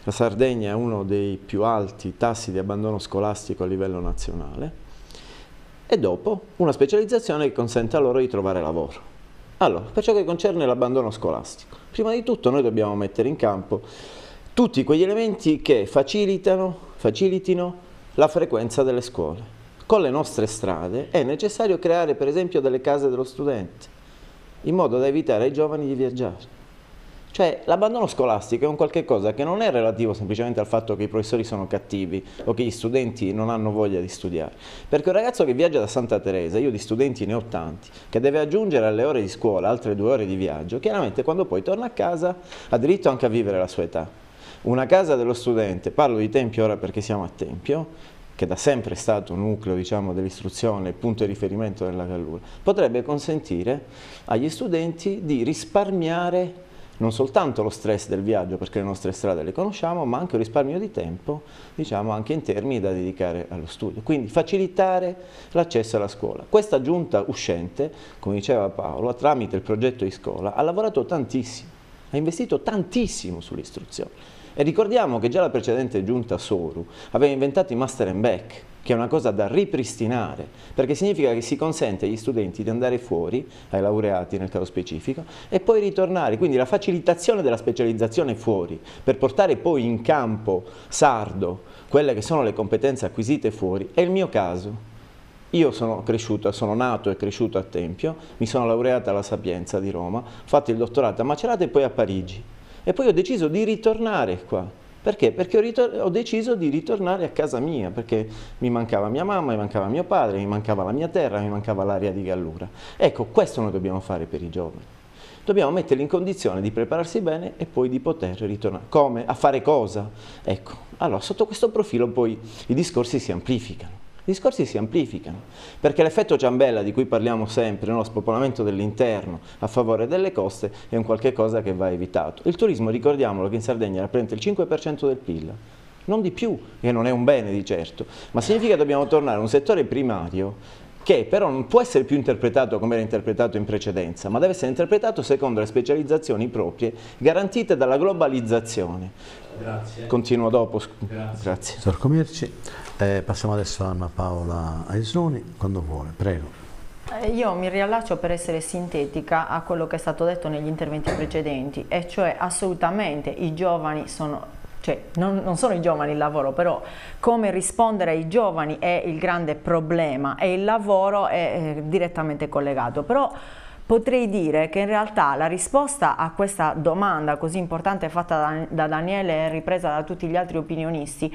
è uno dei più alti tassi di abbandono scolastico a livello nazionale, e dopo una specializzazione che consenta loro di trovare lavoro. Allora, per ciò che concerne l'abbandono scolastico, prima di tutto noi dobbiamo mettere in campo tutti quegli elementi che facilitino la frequenza delle scuole. Con le nostre strade è necessario creare per esempio delle case dello studente, in modo da evitare ai giovani di viaggiare. Cioè l'abbandono scolastico è un qualche cosa che non è relativo semplicemente al fatto che i professori sono cattivi o che gli studenti non hanno voglia di studiare. Perché un ragazzo che viaggia da Santa Teresa, io di studenti ne ho tanti, che deve aggiungere alle ore di scuola altre 2 ore di viaggio, chiaramente quando poi torna a casa ha diritto anche a vivere la sua età. Una casa dello studente, parlo di Tempio ora perché siamo a Tempio, che da sempre è stato un nucleo, diciamo, dell'istruzione, punto di riferimento della Gallura, potrebbe consentire agli studenti di risparmiare non soltanto lo stress del viaggio, perché le nostre strade le conosciamo, ma anche un risparmio di tempo, diciamo, anche in termini da dedicare allo studio. Quindi facilitare l'accesso alla scuola. Questa giunta uscente, come diceva Paolo, tramite il progetto di scuola, ha lavorato tantissimo, ha investito tantissimo sull'istruzione. E ricordiamo che già la precedente giunta Soru aveva inventato i Master and Back, che è una cosa da ripristinare, perché significa che si consente agli studenti di andare fuori, ai laureati nel caso specifico, e poi ritornare, quindi la facilitazione della specializzazione fuori, per portare poi in campo sardo quelle che sono le competenze acquisite fuori. È il mio caso. Io sono nato e cresciuto a Tempio, mi sono laureata alla Sapienza di Roma, ho fatto il dottorato a Macerata e poi a Parigi. E poi ho deciso di ritornare qua. Perché? Perché ho deciso di ritornare a casa mia, perché mi mancava mia mamma, mi mancava mio padre, mi mancava la mia terra, mi mancava l'aria di Gallura. Ecco, questo noi dobbiamo fare per i giovani. Dobbiamo metterli in condizione di prepararsi bene e poi di poter ritornare. Come? A fare cosa? Ecco, allora sotto questo profilo poi i discorsi si amplificano. I discorsi si amplificano, perché l'effetto ciambella di cui parliamo sempre, no? Lo spopolamento dell'interno a favore delle coste, è un qualche cosa che va evitato. Il turismo, ricordiamolo, che in Sardegna rappresenta il 5% del PIL, non di più, che non è un bene di certo, ma significa che dobbiamo tornare a un settore primario che però non può essere più interpretato come era interpretato in precedenza, ma deve essere interpretato secondo le specializzazioni proprie garantite dalla globalizzazione. Grazie. Continuo dopo. Grazie. Dottor Comerci, passiamo adesso a Anna Paola Aisoni, quando vuole, prego. Io mi riallaccio per essere sintetica a quello che è stato detto negli interventi precedenti, e cioè assolutamente i giovani sono... non sono i giovani il lavoro, però come rispondere ai giovani è il grande problema e il lavoro è direttamente collegato. Però potrei dire che in realtà la risposta a questa domanda così importante fatta da Daniele e ripresa da tutti gli altri opinionisti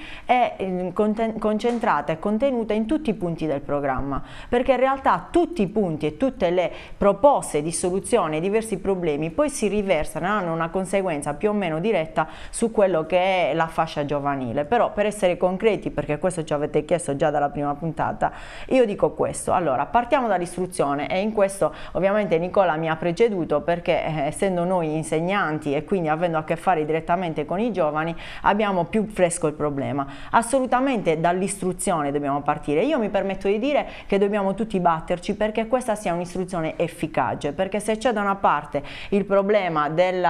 è concentrata e contenuta in tutti i punti del programma, perché in realtà tutti i punti e tutte le proposte di soluzione ai diversi problemi poi si riversano, hanno una conseguenza più o meno diretta su quello che è la fascia giovanile. Però per essere concreti, perché questo ci avete chiesto già dalla prima puntata, io dico questo. Allora, partiamo dall'istruzione, e in questo ovviamente Nicola mi ha preceduto, perché essendo noi insegnanti e quindi avendo a che fare direttamente con i giovani abbiamo più fresco il problema. Assolutamente dall'istruzione dobbiamo partire. Io mi permetto di dire che dobbiamo tutti batterci perché questa sia un'istruzione efficace, perché se c'è da una parte il problema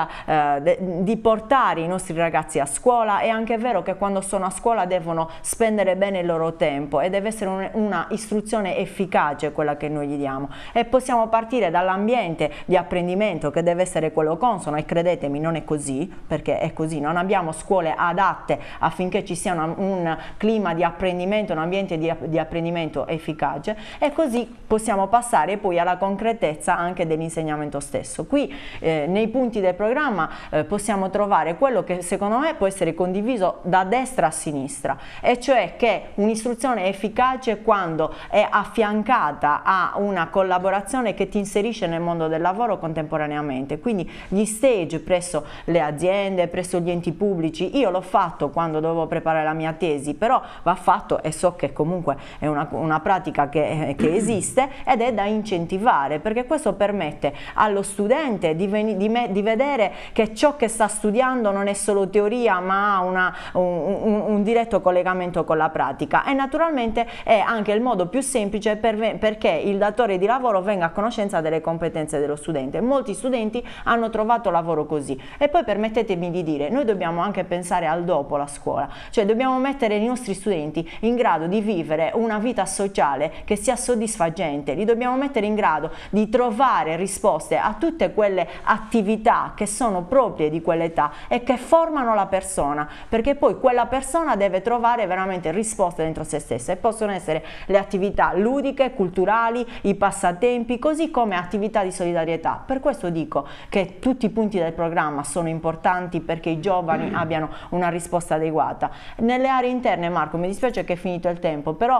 di portare i nostri ragazzi a scuola, è anche vero che quando sono a scuola devono spendere bene il loro tempo e deve essere una istruzione efficace quella che noi gli diamo, e possiamo partire dall'ambiente di apprendimento che deve essere quello consono, e credetemi non è così, perché è così, non abbiamo scuole adatte affinché ci sia un clima di apprendimento, un ambiente di apprendimento efficace, e così possiamo passare poi alla concretezza anche dell'insegnamento stesso. Qui nei punti del programma possiamo trovare quello che secondo me può essere condiviso da destra a sinistra, e cioè che un'istruzione efficace quando è affiancata a una collaborazione che ti inserisce nel mondo del lavoro contemporaneamente, quindi gli stage presso le aziende, presso gli enti pubblici. Io l'ho fatto quando dovevo preparare la mia tesi, però va fatto, e so che comunque è una pratica che esiste ed è da incentivare, perché questo permette allo studente di vedere che ciò che sta studiando non è solo teoria ma ha un diretto collegamento con la pratica, e naturalmente è anche il modo più semplice perché il datore di lavoro venga a conoscenza delle competenze dello studente. Molti studenti hanno trovato lavoro così. E poi permettetemi di dire, noi dobbiamo anche pensare al dopo la scuola, cioè dobbiamo mettere i nostri studenti in grado di vivere una vita sociale che sia soddisfacente, li dobbiamo mettere in grado di trovare risposte a tutte quelle attività che sono proprie di quell'età e che formano la persona, perché poi quella persona deve trovare veramente risposte dentro se stessa, e possono essere le attività ludiche, culturali, i passatempi, così come attività di solidarietà. Per questo dico che tutti i punti del programma sono importanti perché i giovani abbiano una risposta adeguata. Nelle aree interne, Marco, mi dispiace che è finito il tempo, però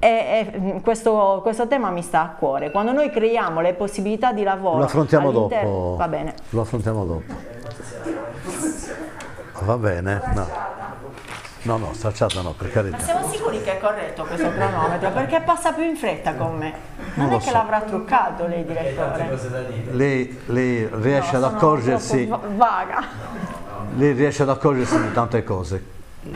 questo tema mi sta a cuore. Quando noi creiamo le possibilità di lavoro, lo affrontiamo dopo. Va bene. Lo affrontiamo dopo. Va bene? No, stracciata no, per carità. Ma siamo sicuri che è corretto questo cronometro? Perché passa più in fretta con me. Non è che so. l'avrà truccato lei, direttore? Lei riesce ad accorgersi. Vaga. Lei riesce ad accorgersi di tante cose.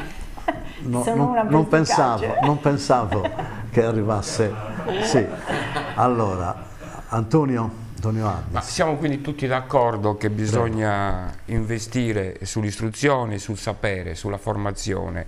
Non pensavo che arrivasse. Sì. Allora, Antonio Adnis. Ma siamo quindi tutti d'accordo che bisogna investire sull'istruzione, sul sapere, sulla formazione.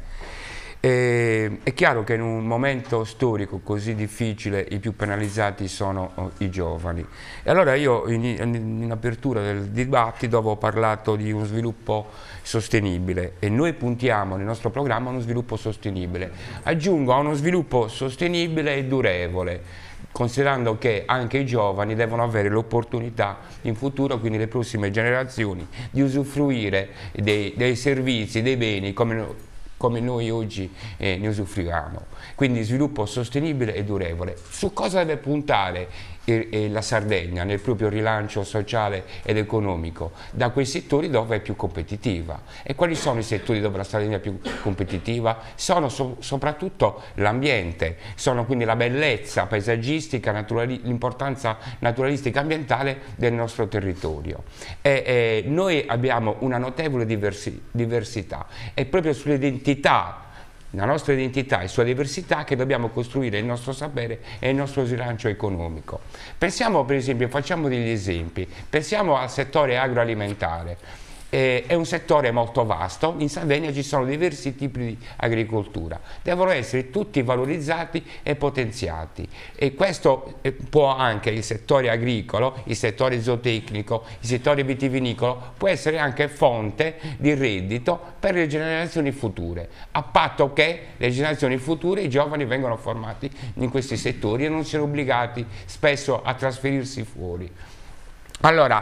È chiaro che in un momento storico così difficile i più penalizzati sono i giovani. E allora io in apertura del dibattito avevo parlato di uno sviluppo sostenibile, e noi puntiamo nel nostro programma a uno sviluppo sostenibile. Aggiungo a uno sviluppo sostenibile e durevole, considerando che anche i giovani devono avere l'opportunità in futuro, quindi le prossime generazioni, di usufruire dei servizi, dei beni come noi oggi ne usufruiamo. Quindi sviluppo sostenibile e durevole. Su cosa deve puntare la Sardegna nel proprio rilancio sociale ed economico? Da quei settori dove è più competitiva. E quali sono i settori dove la Sardegna è più competitiva? Sono soprattutto l'ambiente, sono quindi la bellezza paesaggistica, l'importanza naturalistica ambientale del nostro territorio. Noi abbiamo una notevole diversità, e proprio sull'identità, la nostra identità e sua diversità, che dobbiamo costruire il nostro sapere e il nostro slancio economico. Pensiamo per esempio, facciamo degli esempi, pensiamo al settore agroalimentare. È un settore molto vasto, in Sardegna ci sono diversi tipi di agricoltura, devono essere tutti valorizzati e potenziati, e questo può anche il settore agricolo, il settore zootecnico, il settore vitivinicolo, può essere anche fonte di reddito per le generazioni future, a patto che le generazioni future, i giovani, vengano formati in questi settori e non siano obbligati spesso a trasferirsi fuori. Allora,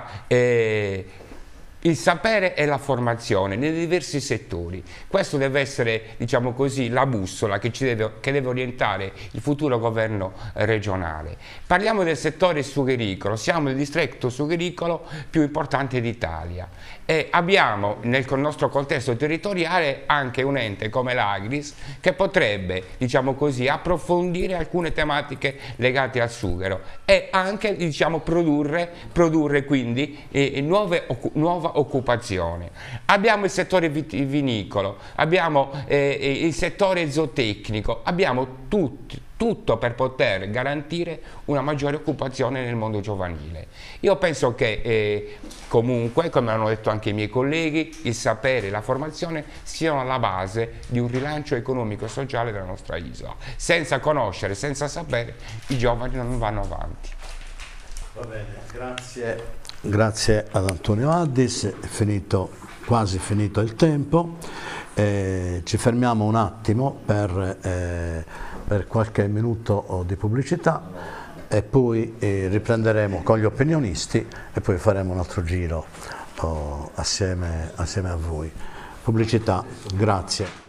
il sapere e la formazione nei diversi settori, questo deve essere, diciamo così, la bussola che deve orientare il futuro governo regionale. Parliamo del settore sughiricolo, siamo il distretto sughiricolo più importante d'Italia, E abbiamo nel nostro contesto territoriale anche un ente come l'Agris che potrebbe, diciamo così, approfondire alcune tematiche legate al sughero e anche, diciamo, produrre quindi nuova occupazione. Abbiamo il settore vinicolo, abbiamo il settore zootecnico, abbiamo tutto per poter garantire una maggiore occupazione nel mondo giovanile. Io penso che comunque, come hanno detto anche i miei colleghi, il sapere e la formazione siano alla base di un rilancio economico e sociale della nostra isola. Senza conoscere, senza sapere, i giovani non vanno avanti. Va bene, grazie ad Antonio Addis, è quasi finito il tempo. Ci fermiamo un attimo per qualche minuto di pubblicità e poi riprenderemo con gli opinionisti e poi faremo un altro giro assieme a voi. Pubblicità, grazie.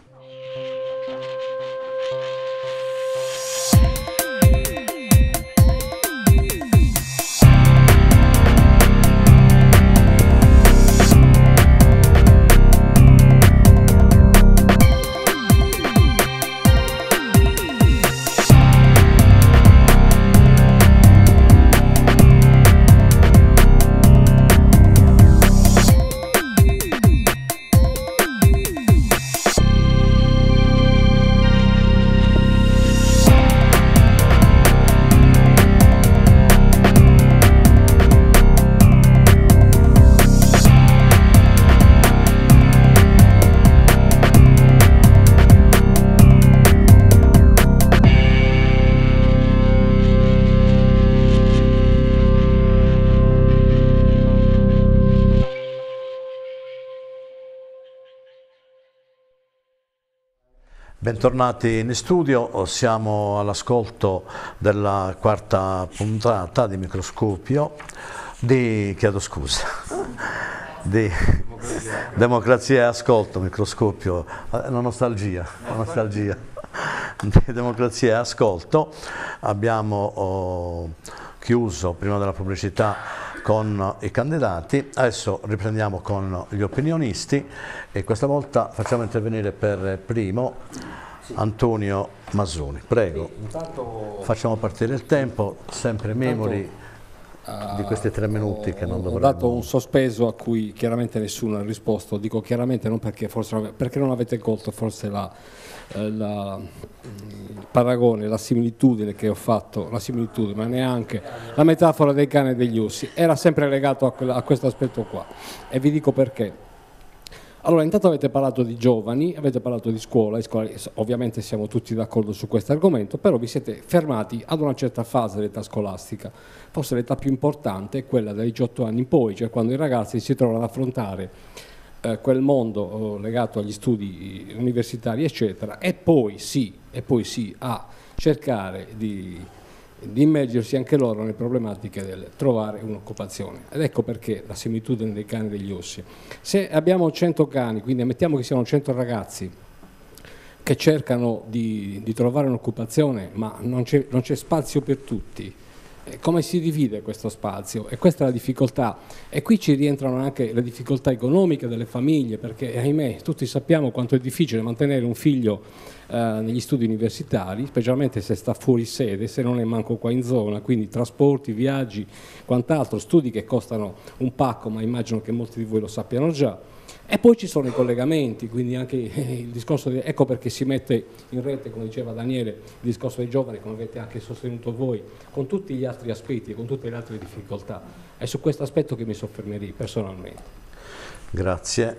Bentornati in studio, siamo all'ascolto della quarta puntata di Microscopio, di Democrazia e Ascolto, Microscopio, nostalgia, di Democrazia e Ascolto. Abbiamo chiuso prima della pubblicità con i candidati, adesso riprendiamo con gli opinionisti e questa volta facciamo intervenire per primo Antonio Masoni. Prego, facciamo partire il tempo, sempre memori di questi 3 minuti che non dovremmo... Ho dato un sospeso a cui chiaramente nessuno ha risposto, dico chiaramente non perché non avete colto forse il paragone, la similitudine che ho fatto, ma neanche la metafora dei cani e degli orsi, era sempre legato a questo aspetto qua e vi dico perché. Allora, intanto avete parlato di giovani, avete parlato di scuola, ovviamente siamo tutti d'accordo su questo argomento, però vi siete fermati ad una certa fase dell'età scolastica, forse l'età più importante è quella dai 18 anni in poi, cioè quando i ragazzi si trovano ad affrontare quel mondo legato agli studi universitari eccetera e poi sì a cercare di immergersi anche loro nelle problematiche del trovare un'occupazione. Ed ecco perché la similitudine dei cani e degli orsi. Se abbiamo 100 cani, quindi ammettiamo che siano 100 ragazzi che cercano di trovare un'occupazione ma non c'è spazio per tutti, come si divide questo spazio? E questa è la difficoltà, e qui ci rientrano anche le difficoltà economiche delle famiglie, perché ahimè tutti sappiamo quanto è difficile mantenere un figlio negli studi universitari, specialmente se sta fuori sede, se non è manco qua in zona, quindi trasporti, viaggi, quant'altro, studi che costano un pacco, ma immagino che molti di voi lo sappiano già. E poi ci sono i collegamenti, quindi anche il discorso ecco perché si mette in rete, come diceva Daniele, il discorso dei giovani, come avete anche sostenuto voi, con tutti gli altri aspetti, con tutte le altre difficoltà. È su questo aspetto che mi soffermerei personalmente. Grazie.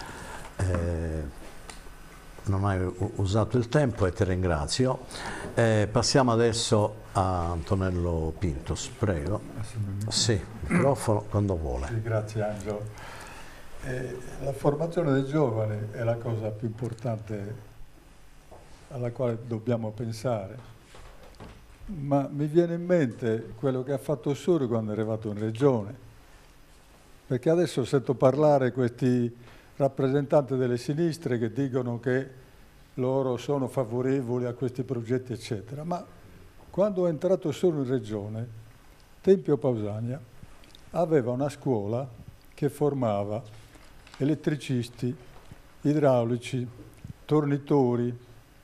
Non hai usato il tempo e ti ringrazio. Passiamo adesso a Antonello Pintos, prego. Sì, microfono quando vuole. Sì, grazie Angelo. La formazione dei giovani è la cosa più importante alla quale dobbiamo pensare, ma mi viene in mente quello che ha fatto Suri quando è arrivato in regione, perché adesso sento parlare questi rappresentanti delle sinistre che dicono che loro sono favorevoli a questi progetti eccetera, ma quando è entrato Suri in regione, Tempio Pausania aveva una scuola che formava elettricisti, idraulici, tornitori,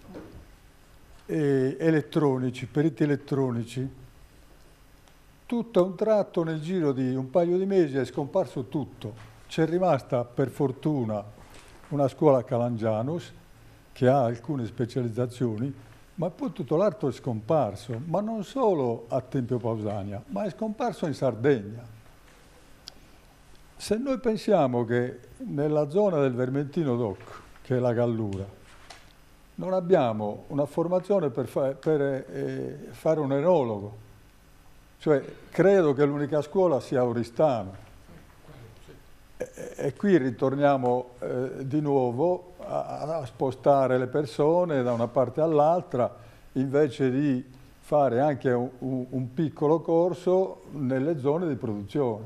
elettronici, periti elettronici. Tutto a un tratto nel giro di un paio di mesi è scomparso tutto. C'è rimasta per fortuna una scuola a Calangianus che ha alcune specializzazioni, ma poi tutto l'altro è scomparso, ma non solo a Tempio Pausania, ma è scomparso in Sardegna. Se noi pensiamo che nella zona del Vermentino Doc, che è la Gallura, non abbiamo una formazione per fare un enologo, cioè credo che l'unica scuola sia Oristano. E qui ritorniamo di nuovo a spostare le persone da una parte all'altra, invece di fare anche un piccolo corso nelle zone di produzione.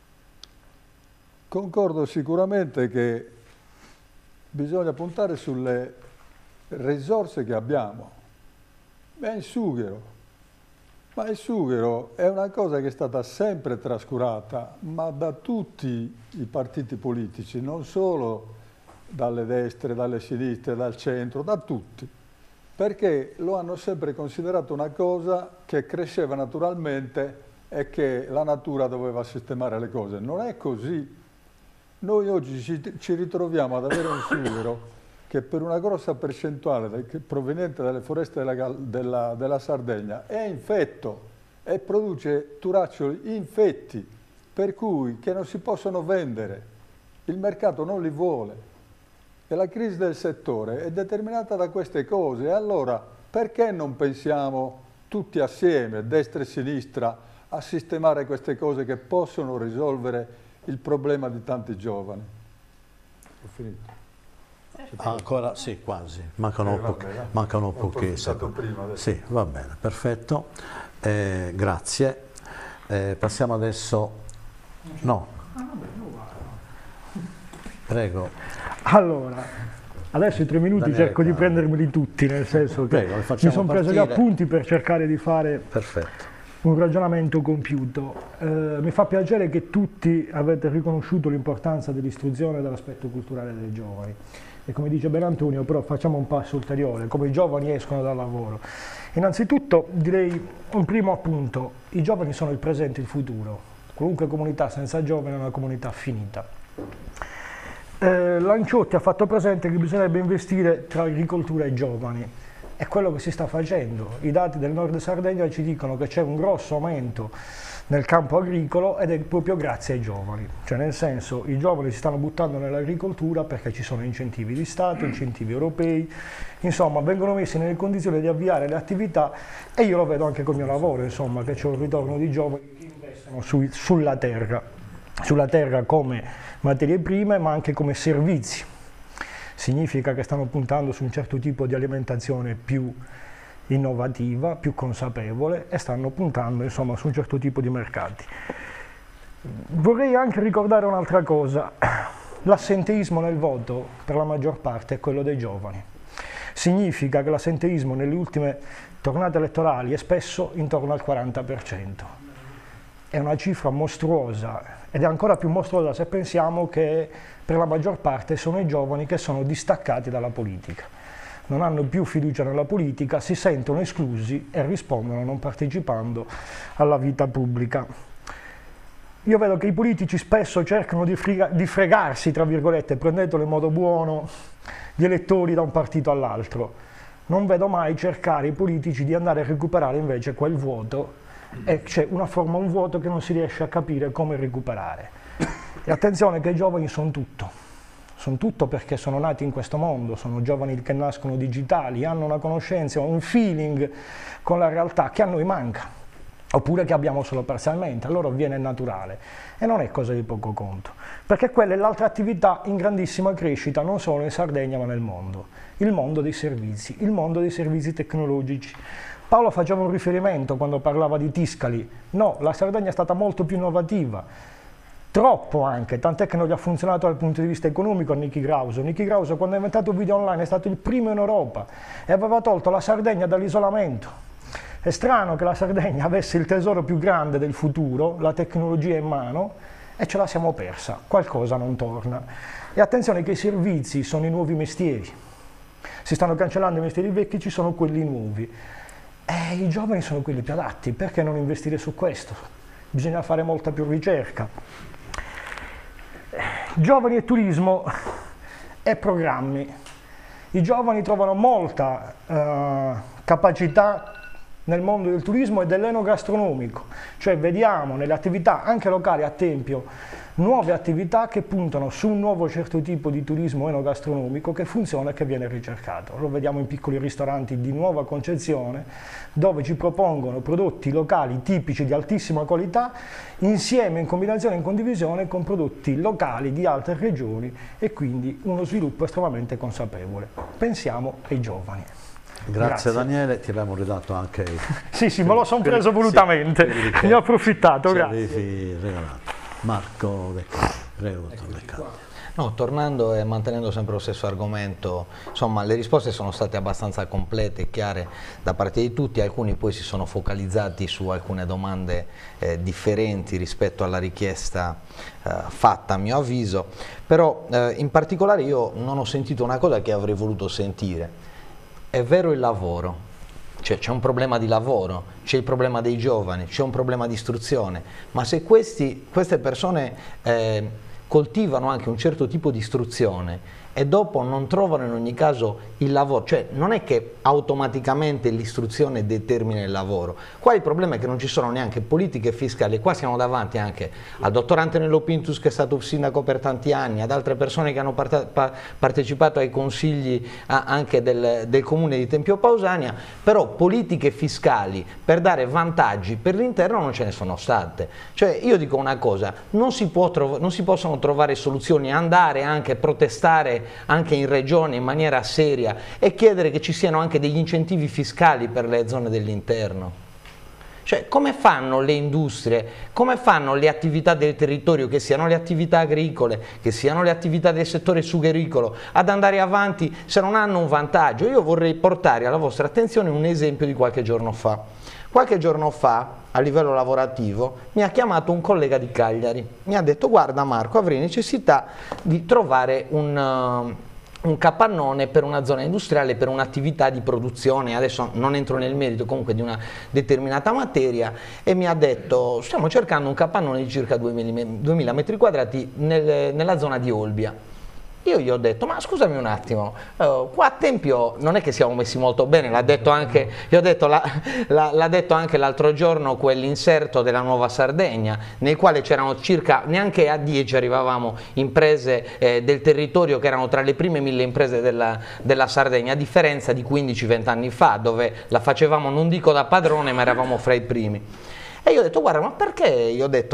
Concordo sicuramente che bisogna puntare sulle risorse che abbiamo. È il sughero, ma il sughero è una cosa che è stata sempre trascurata, ma da tutti i partiti politici, non solo dalle destre, dalle sinistre, dal centro, da tutti, perché lo hanno sempre considerato una cosa che cresceva naturalmente e che la natura doveva sistemare le cose. Non è così. Noi oggi ci ritroviamo ad avere un sughero che per una grossa percentuale proveniente dalle foreste della Sardegna è infetto e produce turaccioli infetti, per cui che non si possono vendere, il mercato non li vuole e la crisi del settore è determinata da queste cose. E allora perché non pensiamo tutti assieme, destra e sinistra, a sistemare queste cose che possono risolvere il problema di tanti giovani? Ho finito. Ancora sì, quasi, mancano pochi secondi. Sì, va bene, perfetto, grazie. Passiamo adesso, no, prego. Allora, adesso i 3 minuti Daniele, cerco di prendermeli tutti, nel senso che mi sono preso gli appunti per cercare di fare un ragionamento compiuto. Mi fa piacere che tutti avete riconosciuto l'importanza dell'istruzione e dell'aspetto culturale dei giovani. E come dice Ben Antonio, però facciamo un passo ulteriore, come i giovani escono dal lavoro. Innanzitutto direi un primo appunto: i giovani sono il presente e il futuro. Qualunque comunità senza giovani è una comunità finita. Lanciotti ha fatto presente che bisognerebbe investire tra agricoltura e giovani. È quello che si sta facendo. I dati del nord Sardegna ci dicono che c'è un grosso aumento nel campo agricolo ed è proprio grazie ai giovani, cioè nel senso i giovani si stanno buttando nell'agricoltura perché ci sono incentivi di Stato, incentivi europei, insomma vengono messi nelle condizioni di avviare le attività e io lo vedo anche col mio lavoro, insomma, che c'è un ritorno di giovani che investono sulla terra come materie prime ma anche come servizi. Significa che stanno puntando su un certo tipo di alimentazione più innovativa, più consapevole e stanno puntando insomma su un certo tipo di mercati. Vorrei anche ricordare un'altra cosa: l'assenteismo nel voto per la maggior parte è quello dei giovani. Significa che l'assenteismo nelle ultime tornate elettorali è spesso intorno al 40%. È una cifra mostruosa ed è ancora più mostruosa se pensiamo che per la maggior parte sono i giovani che sono distaccati dalla politica. Non hanno più fiducia nella politica, si sentono esclusi e rispondono non partecipando alla vita pubblica. Io vedo che i politici spesso cercano di fregarsi, tra virgolette, prendetelo in modo buono, gli elettori da un partito all'altro. Non vedo mai cercare i politici di andare a recuperare invece quel vuoto, e c'è un vuoto che non si riesce a capire come recuperare. E attenzione che i giovani sono tutto. Sono tutto perché sono nati in questo mondo, sono giovani che nascono digitali, hanno una conoscenza, un feeling con la realtà che a noi manca, oppure che abbiamo solo parzialmente, a loro viene naturale. E non è cosa di poco conto, perché quella è l'altra attività in grandissima crescita, non solo in Sardegna ma nel mondo, il mondo dei servizi tecnologici. Paolo faceva un riferimento quando parlava di Tiscali, no, la Sardegna è stata molto più innovativa. Troppo anche, tant'è che non gli ha funzionato dal punto di vista economico a Nicky Grauso. Nicky Grauso quando ha inventato il video online è stato il primo in Europa e aveva tolto la Sardegna dall'isolamento. È strano che la Sardegna avesse il tesoro più grande del futuro, la tecnologia in mano, e ce la siamo persa, qualcosa non torna. E attenzione che i servizi sono i nuovi mestieri, si stanno cancellando i mestieri vecchi, ci sono quelli nuovi. E i giovani sono quelli più adatti, perché non investire su questo? Bisogna fare molta più ricerca. Giovani e turismo e programmi. I giovani trovano molta capacità nel mondo del turismo e dell'enogastronomico, cioè vediamo nelle attività anche locali a tempio nuove attività che puntano su un nuovo certo tipo di turismo enogastronomico che funziona e che viene ricercato. Lo vediamo in piccoli ristoranti di nuova concezione dove ci propongono prodotti locali tipici di altissima qualità insieme in combinazione e in condivisione con prodotti locali di altre regioni e quindi uno sviluppo estremamente consapevole. Pensiamo ai giovani. Grazie Daniele, ti abbiamo ridato anche... Sì, me lo sono preso volutamente, ne ho approfittato, grazie. Avevi regalato. Marco De Candia, prego dottor De Candia. No, tornando e mantenendo sempre lo stesso argomento, insomma le risposte sono state abbastanza complete e chiare da parte di tutti, alcuni poi si sono focalizzati su alcune domande differenti rispetto alla richiesta fatta a mio avviso, però in particolare io non ho sentito una cosa che avrei voluto sentire. È vero il lavoro, c'è un problema di lavoro, c'è il problema dei giovani, c'è un problema di istruzione, ma se queste persone coltivano anche un certo tipo di istruzione e dopo non trovano in ogni caso il lavoro, cioè non è che automaticamente l'istruzione determina il lavoro. Qua il problema è che non ci sono neanche politiche fiscali, e qua siamo davanti anche al dottor Antonello Pintus che è stato sindaco per tanti anni, ad altre persone che hanno partecipato ai consigli anche del comune di Tempio Pausania, però politiche fiscali per dare vantaggi per l'interno non ce ne sono state. Cioè io dico una cosa, non si possono trovare soluzioni, andare anche a protestare anche in regione in maniera seria e chiedere che ci siano anche degli incentivi fiscali per le zone dell'interno. Cioè, come fanno le industrie, come fanno le attività del territorio, che siano le attività agricole, che siano le attività del settore sughero, ad andare avanti se non hanno un vantaggio? Io vorrei portare alla vostra attenzione un esempio di qualche giorno fa. Qualche giorno fa, a livello lavorativo, mi ha chiamato un collega di Cagliari, mi ha detto: guarda Marco, avrei necessità di trovare un capannone per una zona industriale, per un'attività di produzione, adesso non entro nel merito comunque di una determinata materia, e mi ha detto: stiamo cercando un capannone di circa 2000 metri quadrati nella zona di Olbia. Io gli ho detto: ma scusami un attimo, qua a Tempio non è che siamo messi molto bene, l'ha detto anche, gli ho detto, l'ha detto anche l'altro giorno quell'inserto della Nuova Sardegna, nel quale c'erano circa, neanche a 10 arrivavamo, imprese del territorio che erano tra le prime 1000 imprese della Sardegna, a differenza di 15-20 anni fa, dove la facevamo non dico da padrone, ma eravamo fra i primi. E io ho detto: guarda, ma perché, io ho detto,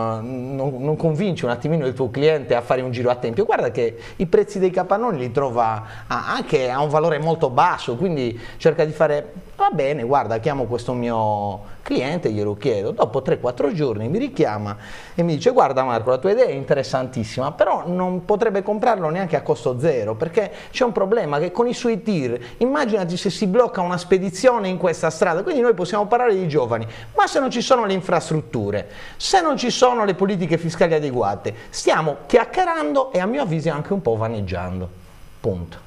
non convinci un attimino il tuo cliente a fare un giro a Tempio? Guarda che i prezzi dei capannoni li trova anche a un valore molto basso, quindi cerca di fare: va bene, guarda, chiamo questo mio cliente, glielo chiedo. Dopo 3-4 giorni mi richiama e mi dice: guarda Marco, la tua idea è interessantissima, però non potrebbe comprarlo neanche a costo zero, perché c'è un problema che con i suoi tir, immaginati se si blocca una spedizione in questa strada, quindi noi possiamo parlare di giovani, ma se non ci sono le infrastrutture, se non ci sono le politiche fiscali adeguate, stiamo chiacchierando e a mio avviso anche un po' vaneggiando. Punto.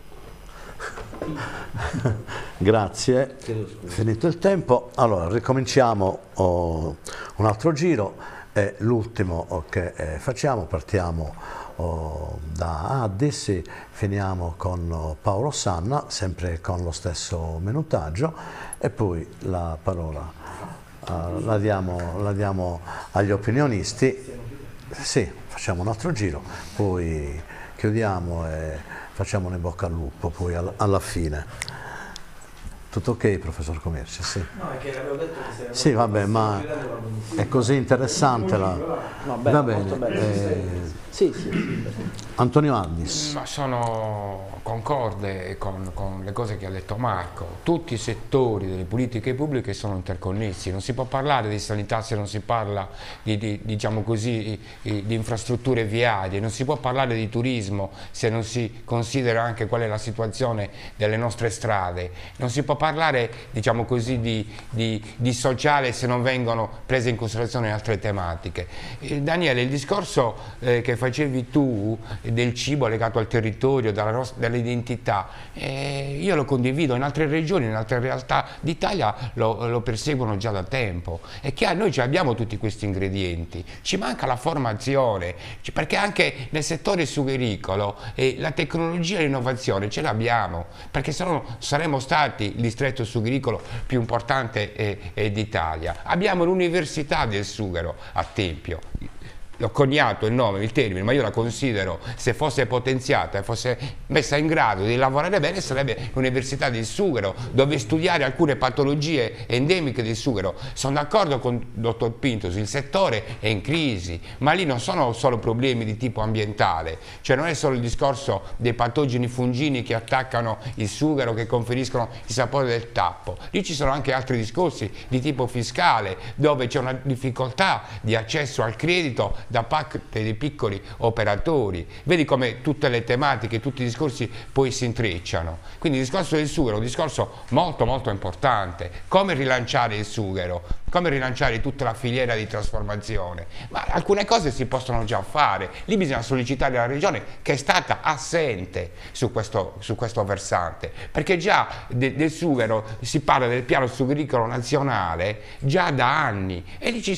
Grazie, finito il tempo. Allora ricominciamo un altro giro, è l'ultimo che facciamo, partiamo da Addis, finiamo con Paolo Sanna, sempre con lo stesso minutaggio, e poi la parola la diamo agli opinionisti. Sì, facciamo un altro giro, poi chiudiamo e facciamo un in bocca al lupo poi alla fine. Tutto ok, professor Comerci? Sì. No, è che avevo detto che se sì, vabbè, ma è così interessante la... No, bello, va bene. Sì. Antonio Addis. Ma sono concorde con le cose che ha detto Marco. Tutti i settori delle politiche pubbliche sono interconnessi. Non si può parlare di sanità se non si parla diciamo così, di infrastrutture viarie, non si può parlare di turismo se non si considera anche qual è la situazione delle nostre strade, non si può parlare parlare, diciamo così, di sociale se non vengono prese in considerazione altre tematiche. Daniele, il discorso che facevi tu del cibo legato al territorio, dell'identità, io lo condivido. In altre regioni, in altre realtà d'Italia lo perseguono già da tempo. È chiaro, noi abbiamo tutti questi ingredienti, ci manca la formazione, perché anche nel settore sughiricolo la tecnologia e l'innovazione ce l'abbiamo, perché se no saremmo stati il distretto sughiricolo più importante d'Italia. Abbiamo l'Università del Sughero a Tempio. Ho coniato il nome, il termine, ma io la considero, se fosse potenziata e fosse messa in grado di lavorare bene, sarebbe l'Università del Sughero, dove studiare alcune patologie endemiche del sughero. Sono d'accordo con il dottor Pintos, il settore è in crisi, ma lì non sono solo problemi di tipo ambientale, cioè non è solo il discorso dei patogeni fungini che attaccano il sughero, che conferiscono il sapore del tappo. Lì ci sono anche altri discorsi di tipo fiscale, dove c'è una difficoltà di accesso al credito da parte dei piccoli operatori. Vedi come tutte le tematiche, tutti i discorsi poi si intrecciano. Quindi il discorso del sughero è un discorso molto molto importante. Come rilanciare il sughero? Come rilanciare tutta la filiera di trasformazione? Ma alcune cose si possono già fare. Lì bisogna sollecitare la regione, che è stata assente su questo versante, perché già del sughero si parla del piano sughiricolo nazionale già da anni, e lì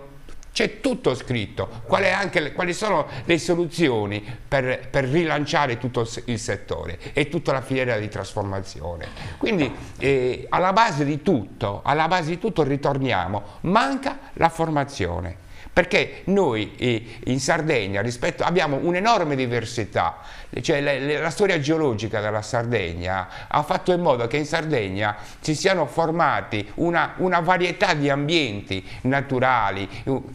c'è tutto scritto, quali sono le soluzioni per rilanciare tutto il settore e tutta la filiera di trasformazione. Quindi alla base di tutto ritorniamo, manca la formazione, perché noi in Sardegna abbiamo un'enorme diversità, cioè la storia geologica della Sardegna ha fatto in modo che in Sardegna si siano formati una varietà di ambienti naturali,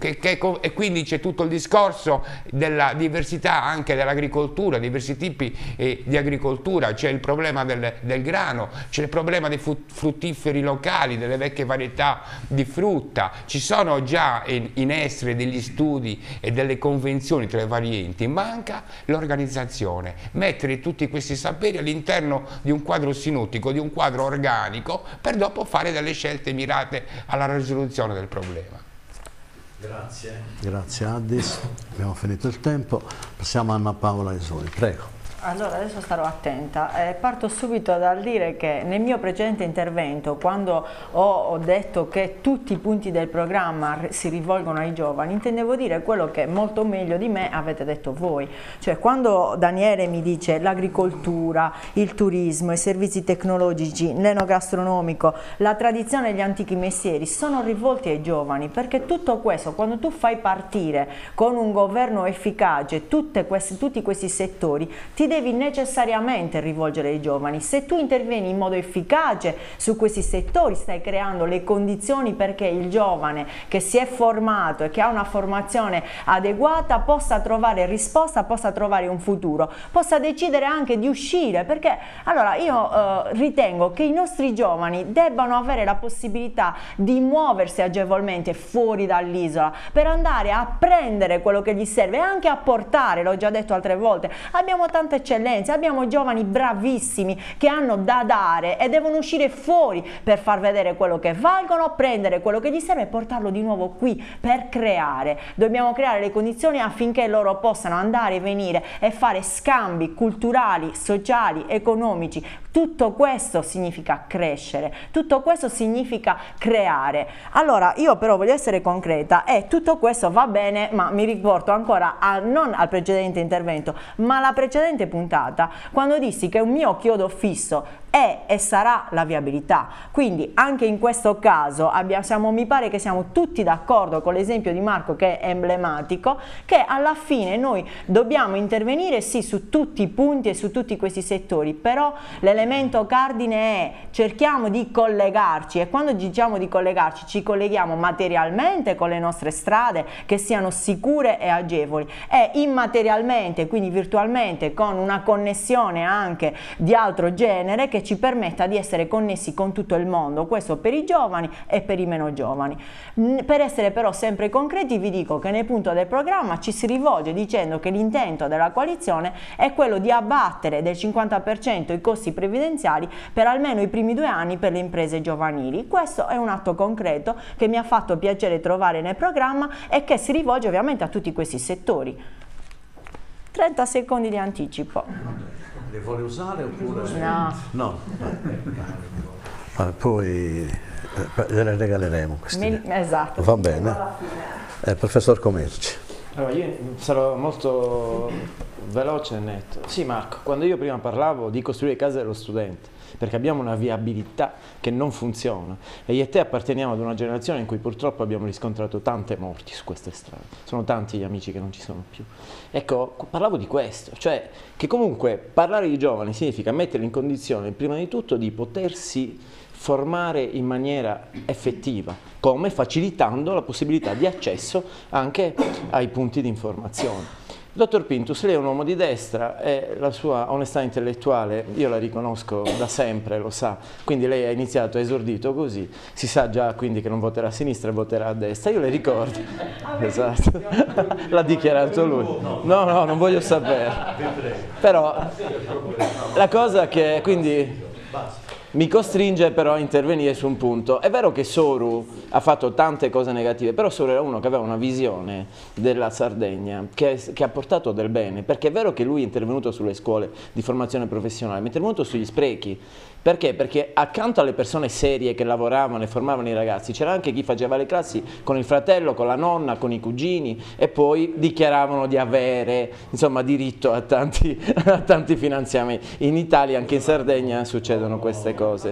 e quindi c'è tutto il discorso della diversità anche dell'agricoltura, diversi tipi di agricoltura. C'è il problema del grano, c'è il problema dei fruttiferi locali, delle vecchie varietà di frutta. Ci sono già in essere degli studi e delle convenzioni tra le vari enti. Manca l'organizzazione, mettere tutti questi saperi all'interno di un quadro sinottico, di un quadro organico, per dopo fare delle scelte mirate alla risoluzione del problema. Grazie Addis, abbiamo finito il tempo, passiamo a Anna Paola Isoni, prego. Allora, adesso starò attenta. Parto subito dal dire che nel mio precedente intervento, quando ho detto che tutti i punti del programma si rivolgono ai giovani, intendevo dire quello che molto meglio di me avete detto voi. Cioè, quando Daniele mi dice l'agricoltura, il turismo, i servizi tecnologici, l'enogastronomico, la tradizione e gli antichi mestieri sono rivolti ai giovani, perché tutto questo, quando tu fai partire con un governo efficace tutti questi settori, ti devi necessariamente rivolgere ai giovani. Se tu intervieni in modo efficace su questi settori, stai creando le condizioni perché il giovane che si è formato e che ha una formazione adeguata possa trovare risposta, possa trovare un futuro, possa decidere anche di uscire, perché allora io ritengo che i nostri giovani debbano avere la possibilità di muoversi agevolmente fuori dall'isola per andare a prendere quello che gli serve e anche a portare, l'ho già detto altre volte, abbiamo tante eccellenze, abbiamo giovani bravissimi che hanno da dare e devono uscire fuori per far vedere quello che valgono, prendere quello che gli serve e portarlo di nuovo qui per creare. Dobbiamo creare le condizioni affinché loro possano andare e venire e fare scambi culturali, sociali, economici. Tutto questo significa crescere, tutto questo significa creare. Allora io però voglio essere concreta e tutto questo va bene, ma mi riporto ancora non al precedente intervento, ma alla precedente puntata, quando dissi che un mio chiodo fisso è e sarà la viabilità. Quindi anche in questo caso mi pare che siamo tutti d'accordo con l'esempio di Marco, che è emblematico, che alla fine noi dobbiamo intervenire sì su tutti i punti e su tutti questi settori, però l'elemento cardine è cerchiamo di collegarci, e quando diciamo di collegarci ci colleghiamo materialmente con le nostre strade che siano sicure e agevoli, e immaterialmente, quindi virtualmente, con una connessione anche di altro genere che ci permetta di essere connessi con tutto il mondo, questo per i giovani e per i meno giovani. Per essere però sempre concreti vi dico che nel punto del programma ci si rivolge dicendo che l'intento della coalizione è quello di abbattere del 50% i costi previdenziali per almeno i primi 2 anni per le imprese giovanili. Questo è un atto concreto che mi ha fatto piacere trovare nel programma e che si rivolge ovviamente a tutti questi settori. 30 secondi di anticipo. Le vuole usare oppure? No. No. Poi le regaleremo questi. Esatto. Va bene. Professor Comerci. Allora, io sarò molto veloce e netto. Sì, Marco, quando io prima parlavo di costruire case dello studente, perché abbiamo una viabilità che non funziona e io e te apparteniamo ad una generazione in cui purtroppo abbiamo riscontrato tante morti su queste strade, sono tanti gli amici che non ci sono più. Ecco, parlavo di questo, cioè che comunque parlare di giovani significa metterli in condizione prima di tutto di potersi formare in maniera effettiva, come facilitando la possibilità di accesso anche ai punti di informazione. Dottor Pintus, lei è un uomo di destra e la sua onestà intellettuale io la riconosco da sempre, lo sa, quindi lei ha iniziato, ha esordito così, si sa già quindi che non voterà a sinistra e voterà a destra, io le ricordo, esatto, l'ha dichiarato lui, no, non voglio sapere, però la cosa che quindi mi costringe però a intervenire su un punto. È vero che Soru ha fatto tante cose negative, però Soru era uno che aveva una visione della Sardegna che ha portato del bene, perché è vero che lui è intervenuto sulle scuole di formazione professionale, ma è intervenuto sugli sprechi. Perché? Perché accanto alle persone serie che lavoravano e formavano i ragazzi c'era anche chi faceva le classi con il fratello, con la nonna, con i cugini e poi dichiaravano di avere insomma diritto a tanti finanziamenti. In Italia, anche in Sardegna, succedono queste cose.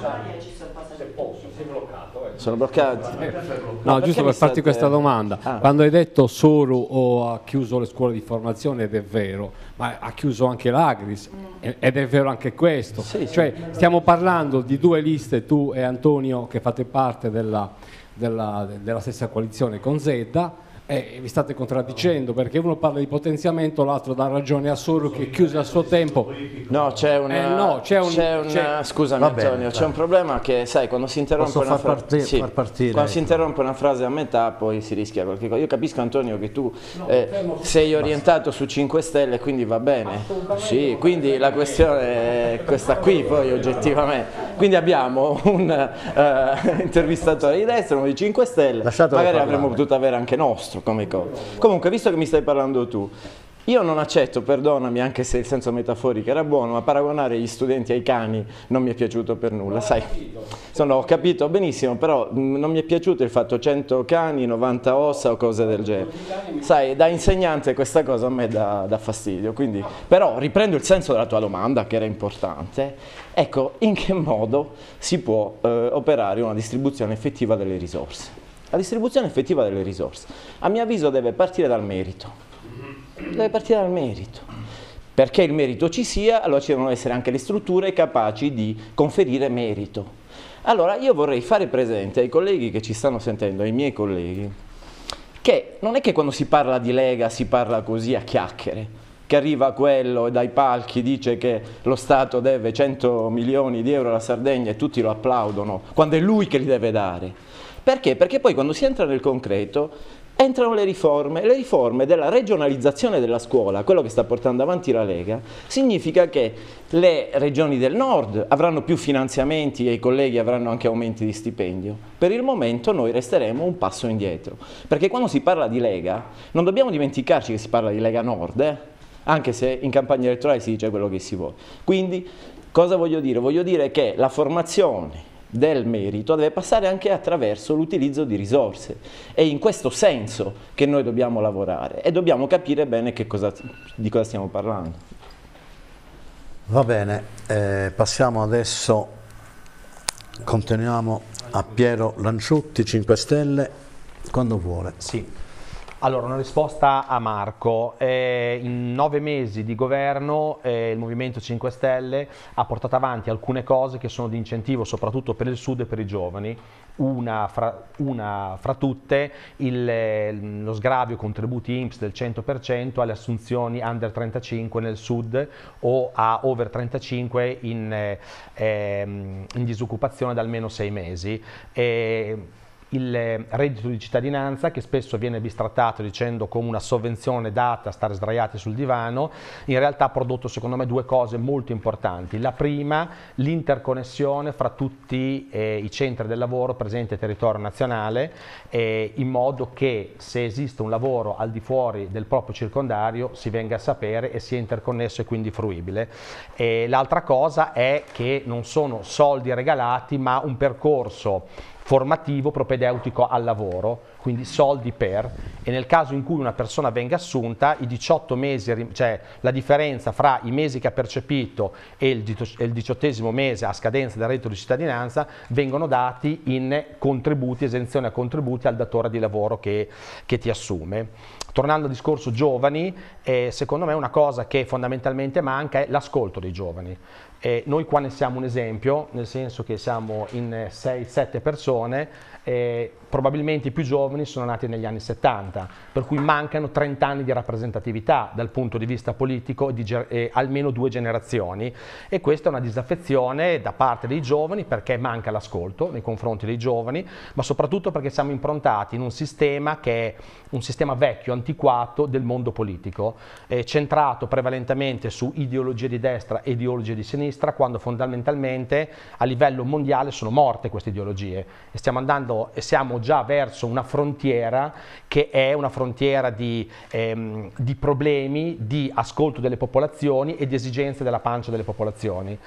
Sono bloccati? No, giusto per farti questa domanda. Quando hai detto Soru ha chiuso le scuole di formazione, ed è vero, ma ha chiuso anche l'Agris, ed è vero anche questo. Sì, cioè, stiamo parlando di 2 liste, tu e Antonio, che fate parte della stessa coalizione con Zedda, e vi state contraddicendo perché uno parla di potenziamento, l'altro dà ragione a Soru che chiuse al suo tempo. No, scusami Antonio, c'è un problema che sai, quando si interrompe si interrompe una frase a metà poi si rischia qualche cosa. Io capisco Antonio che tu sei orientato su 5 Stelle, quindi va bene, sì, quindi la questione è questa qui poi oggettivamente, quindi abbiamo un intervistatore di destra, uno di 5 Stelle, magari avremmo potuto avere anche nostro come cosa. Comunque, visto che mi stai parlando tu, io non accetto, perdonami anche se il senso metaforico era buono, ma paragonare gli studenti ai cani non mi è piaciuto per nulla, sai, ho capito benissimo, però non mi è piaciuto il fatto 100 cani, 90 ossa o cose del genere, sai, da insegnante questa cosa a me dà fastidio, quindi, però riprendo il senso della tua domanda che era importante, ecco, in che modo si può operare una distribuzione effettiva delle risorse? La distribuzione effettiva delle risorse, a mio avviso, deve partire dal merito. Deve partire dal merito. Perché il merito ci sia, allora ci devono essere anche le strutture capaci di conferire merito. Allora io vorrei fare presente ai colleghi che ci stanno sentendo, ai miei colleghi, che non è che quando si parla di Lega si parla così a chiacchiere, che arriva quello e dai palchi dice che lo Stato deve 100 milioni di euro alla Sardegna e tutti lo applaudono, quando è lui che li deve dare. Perché? Perché poi quando si entra nel concreto entrano le riforme della regionalizzazione della scuola, quello che sta portando avanti la Lega, significa che le regioni del nord avranno più finanziamenti e i colleghi avranno anche aumenti di stipendio. Per il momento noi resteremo un passo indietro, perché quando si parla di Lega non dobbiamo dimenticarci che si parla di Lega Nord, anche se in campagna elettorale si dice quello che si vuole. Quindi cosa voglio dire? Voglio dire che la formazione del merito deve passare anche attraverso l'utilizzo di risorse. È in questo senso che noi dobbiamo lavorare e dobbiamo capire bene di cosa stiamo parlando. Va bene, passiamo adesso, continuiamo a Piero Lanciutti, 5 Stelle, quando vuole. Sì. Allora, una risposta a Marco. In 9 mesi di governo il Movimento 5 Stelle ha portato avanti alcune cose che sono di incentivo soprattutto per il Sud e per i giovani. Una fra tutte lo sgravio contributi INPS del 100% alle assunzioni under 35 nel Sud o a over 35 in disoccupazione da almeno 6 mesi. Il reddito di cittadinanza, che spesso viene bistrattato dicendo come una sovvenzione data a stare sdraiati sul divano, in realtà ha prodotto secondo me 2 cose molto importanti. La prima, l'interconnessione fra tutti i centri del lavoro presenti a territorio nazionale, in modo che se esiste un lavoro al di fuori del proprio circondario si venga a sapere e sia interconnesso e quindi fruibile. L'altra cosa è che non sono soldi regalati, ma un percorso formativo propedeutico al lavoro, quindi soldi per, e nel caso in cui una persona venga assunta, i 18 mesi, cioè la differenza fra i mesi che ha percepito e il 18° mese a scadenza del reddito di cittadinanza, vengono dati in contributi, esenzione a contributi al datore di lavoro che ti assume. Tornando al discorso giovani, secondo me una cosa che fondamentalmente manca è l'ascolto dei giovani. Noi qua ne siamo un esempio, nel senso che siamo in 6-7 persone, probabilmente i più giovani sono nati negli anni 70, per cui mancano 30 anni di rappresentatività dal punto di vista politico di almeno 2 generazioni, e questa è una disaffezione da parte dei giovani perché manca l'ascolto nei confronti dei giovani, ma soprattutto perché siamo improntati in un sistema che è un sistema vecchio, antiquato del mondo politico, centrato prevalentemente su ideologie di destra e ideologie di sinistra, quando fondamentalmente a livello mondiale sono morte queste ideologie e siamo già verso una frontiera che è una frontiera di problemi, di ascolto delle popolazioni e di esigenze della pancia delle popolazioni.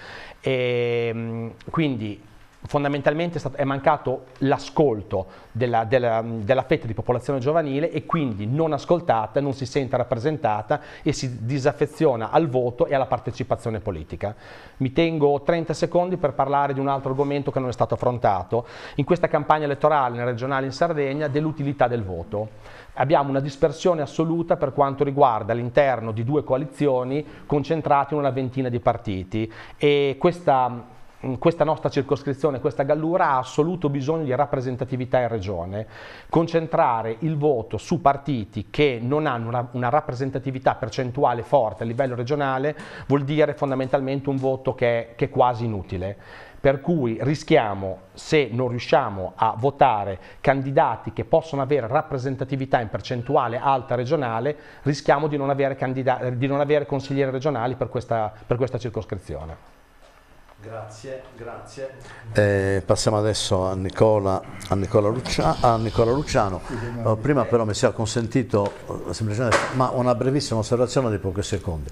Quindi fondamentalmente è mancato l'ascolto della fetta di popolazione giovanile, e quindi non ascoltata, non si sente rappresentata e si disaffeziona al voto e alla partecipazione politica. Mi tengo 30 secondi per parlare di un altro argomento che non è stato affrontato in questa campagna elettorale nel regionale in Sardegna, dell'utilità del voto. Abbiamo una dispersione assoluta per quanto riguarda all'interno di 2 coalizioni concentrate in una ventina di partiti, e questa nostra circoscrizione, questa Gallura ha assoluto bisogno di rappresentatività in regione. Concentrare il voto su partiti che non hanno una rappresentatività percentuale forte a livello regionale vuol dire fondamentalmente un voto che è quasi inutile. Per cui rischiamo, se non riusciamo a votare candidati che possono avere rappresentatività in percentuale alta regionale, rischiamo di non avere consiglieri regionali per questa circoscrizione. Grazie. Passiamo adesso a Nicola Luciano. Prima però mi sia consentito semplicemente una brevissima osservazione di pochi secondi.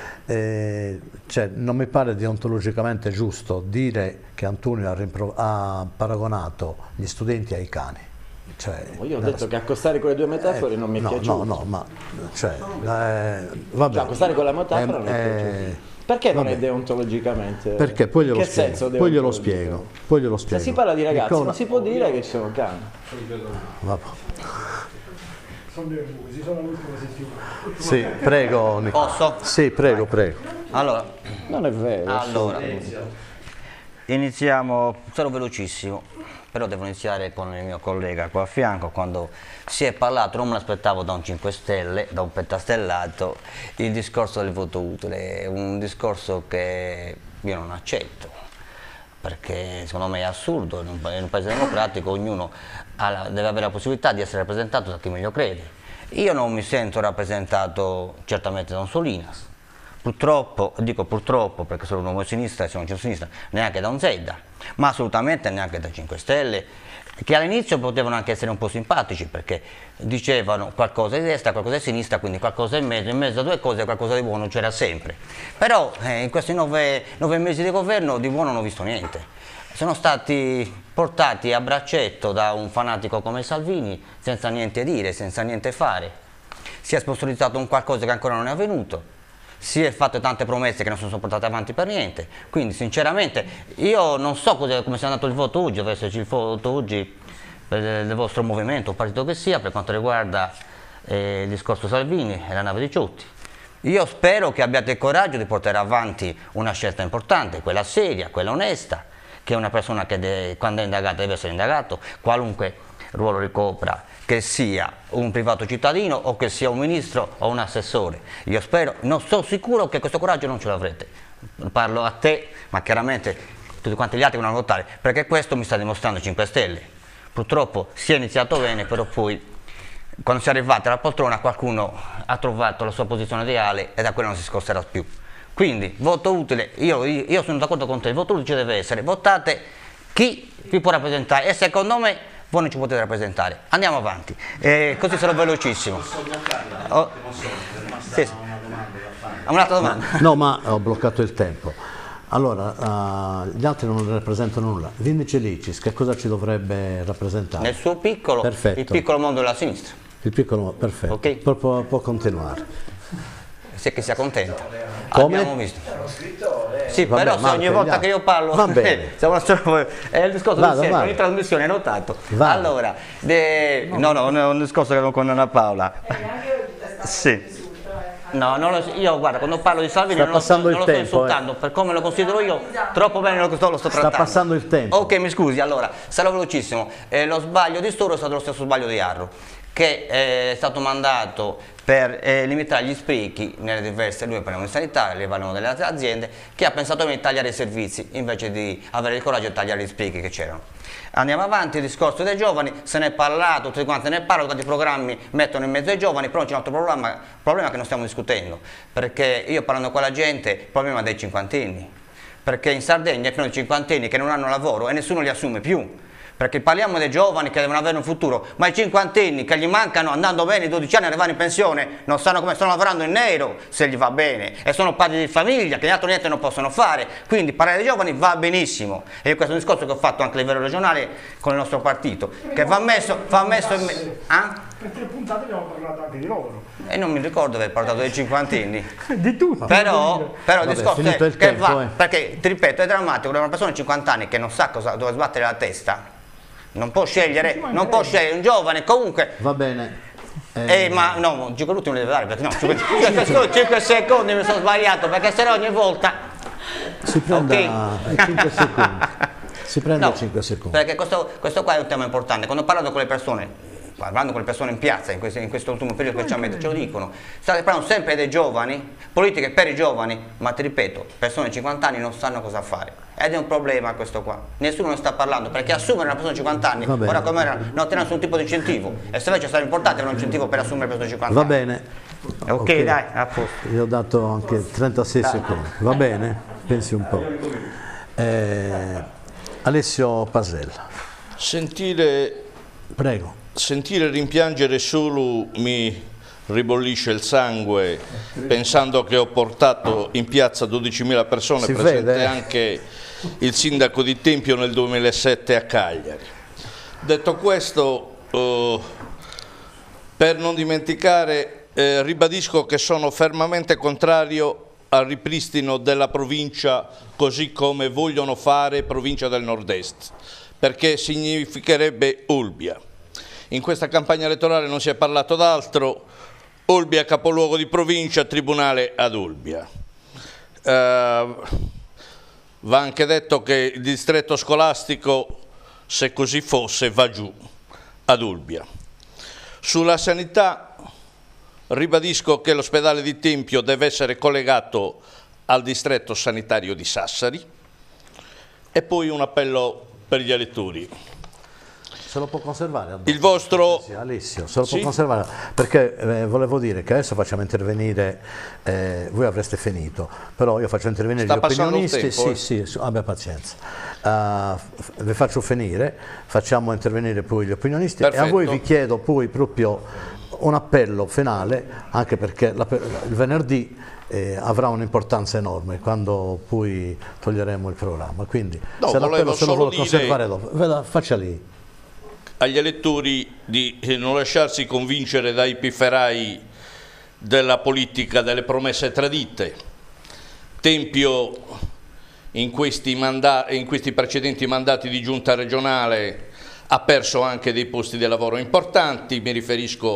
Non mi pare deontologicamente giusto dire che Antonio ha paragonato gli studenti ai cani. Io ho detto che accostare con le 2 metafore non mi è piaciuto. Accostare con la metafora non è piaciuto. Perché non è deontologicamente? Perché poi glielo spiego. Se si parla di ragazzi, Nicola, non si può dire che ci sono cani. Sono nervosi, sono all'ultima settimana. Sì, prego Nicola. Posso? Sì, prego. Allora, non è vero. Allora, iniziamo, sarò velocissimo, però devo iniziare con il mio collega qua a fianco. Quando si è parlato, non me l'aspettavo da un 5 Stelle, da un pentastellato, il discorso del voto utile, è un discorso che io non accetto, perché secondo me è assurdo. In un paese democratico ognuno deve avere la possibilità di essere rappresentato da chi meglio crede. Io non mi sento rappresentato certamente da un Solinas, purtroppo, dico purtroppo perché sono un uomo di sinistra e sono un centro-sinistra, neanche da un Zedda, ma assolutamente neanche da 5 Stelle, che all'inizio potevano anche essere un po' simpatici perché dicevano qualcosa di destra, qualcosa di sinistra, quindi qualcosa in mezzo a 2 cose qualcosa di buono c'era sempre. Però in questi 9 mesi di governo di buono non ho visto niente. Sono stati portati a braccetto da un fanatico come Salvini senza niente dire, senza niente fare. Si è sponsorizzato un qualcosa che ancora non è avvenuto. Si è fatto tante promesse che non sono portate avanti per niente, quindi sinceramente io non so come sia andato il voto oggi, deve esserci il voto oggi del vostro movimento, un partito che sia, per quanto riguarda il discorso Salvini e la nave di Ciotti. Io spero che abbiate il coraggio di portare avanti una scelta importante, quella seria, quella onesta, che una persona che quando è indagato deve essere indagato, qualunque ruolo ricopra, che sia un privato cittadino o che sia un ministro o un assessore. Io spero, non sono sicuro che questo coraggio non ce l'avrete. Parlo a te, ma chiaramente tutti quanti gli altri vanno a votare, perché questo mi sta dimostrando 5 Stelle. Purtroppo si è iniziato bene, però poi quando si è arrivati alla poltrona qualcuno ha trovato la sua posizione ideale e da quella non si scosterà più. Quindi, voto utile, io sono d'accordo con te, il voto utile deve essere, votate chi vi può rappresentare e secondo me voi non ci potete rappresentare. Andiamo avanti, così sarò velocissimo. Sì. Un'altra domanda? No, ma ho bloccato il tempo. Allora, gli altri non rappresentano nulla. Vindice Licis, che cosa ci dovrebbe rappresentare? Nel suo piccolo, perfetto. Il piccolo mondo della sinistra. Il piccolo, perfetto. Okay. Può continuare. Se che sia contenta. Come? Abbiamo visto. Sì, vabbè, però se ogni volta che io parlo va bene. è il discorso di sempre, ogni trasmissione, notato. Allora, no, un discorso con Anna Paola. Sì. No, io guarda, quando parlo di Salvini non lo sto insultando, per come lo considero io, troppo bene lo sto trattando. Sta passando il tempo. Ok, mi scusi, allora, sarò velocissimo. Lo sbaglio di Storo è stato lo stesso sbaglio di Arro, che è stato mandato per limitare gli sprechi nelle diverse, lui parliamo di sanità, ne parliamo delle altre aziende, che ha pensato di tagliare i servizi invece di avere il coraggio di tagliare gli sprechi che c'erano. Andiamo avanti, il discorso dei giovani, se ne è parlato, tutti quanti ne parlano, tanti programmi mettono in mezzo ai giovani, però c'è un altro problema che non stiamo discutendo, perché io parlando con la gente, il problema dei cinquantenni, perché in Sardegna è pieno di cinquantenni che non hanno lavoro e nessuno li assume più. Perché parliamo dei giovani che devono avere un futuro, ma i cinquantenni che gli mancano andando bene i 12 anni arrivare in pensione non sanno come stanno lavorando in nero se gli va bene e sono padri di famiglia che altro niente non possono fare, quindi parlare dei giovani va benissimo e questo è un discorso che ho fatto anche a livello regionale con il nostro partito che va messo in per 3 puntate abbiamo parlato anche di loro e non mi ricordo di aver parlato dei cinquantenni di tutti però il discorso è che tempo, va perché ti ripeto è drammatico una persona di 50 anni che non sa dove sbattere la testa. Non può scegliere un giovane, comunque. Va bene. Ma no, Gico l'ultimo lo deve dare perché no, 5 secondi mi sono sbagliato perché sennò ogni volta. Si prenda 5 secondi. Si prende 5 secondi. Perché questo qua è un tema importante. Quando parlando con le persone, in piazza in questo ultimo periodo specialmente ce lo dicono, state parlando sempre dei giovani, politiche per i giovani, ma ti ripeto, persone di 50 anni non sanno cosa fare. Ed è un problema questo qua, nessuno ne sta parlando perché assumere una persona di 50 anni ora come era non ottiene nessun tipo di incentivo e se invece sarà importante avere un incentivo per assumere persone di 50 anni. Va bene. Ok, dai, a posto. Io ho dato anche 36 secondi, va bene? Pensi un po'. Alessio Pasella. Prego. Sentire rimpiangere solo mi ribollisce il sangue pensando che ho portato in piazza 12.000 persone, presente anche il sindaco di Tempio nel 2007 a Cagliari. Detto questo, per non dimenticare, ribadisco che sono fermamente contrario al ripristino della provincia così come vogliono fare provincia del nord-est, perché significherebbe Olbia. In questa campagna elettorale non si è parlato d'altro, Olbia capoluogo di provincia, tribunale ad Olbia. Va anche detto che il distretto scolastico, se così fosse, va giù ad Olbia. Sulla sanità ribadisco che l'ospedale di Tempio deve essere collegato al distretto sanitario di Sassari e poi un appello per gli elettori. Se lo può conservare? Il vostro... Alessio, se lo può conservare, perché volevo dire che adesso facciamo intervenire, voi avreste finito, però io faccio intervenire gli opinionisti, sì, abbia pazienza, vi faccio finire, facciamo intervenire poi gli opinionisti. Perfetto. E a voi vi chiedo poi proprio un appello finale, anche perché il venerdì avrà un'importanza enorme quando poi toglieremo il programma, quindi se l'appello se lo vuole conservare dopo, faccia lì. Agli elettori di non lasciarsi convincere dai pifferai della politica delle promesse tradite. Tempio in questi precedenti mandati di giunta regionale ha perso anche dei posti di lavoro importanti, mi riferisco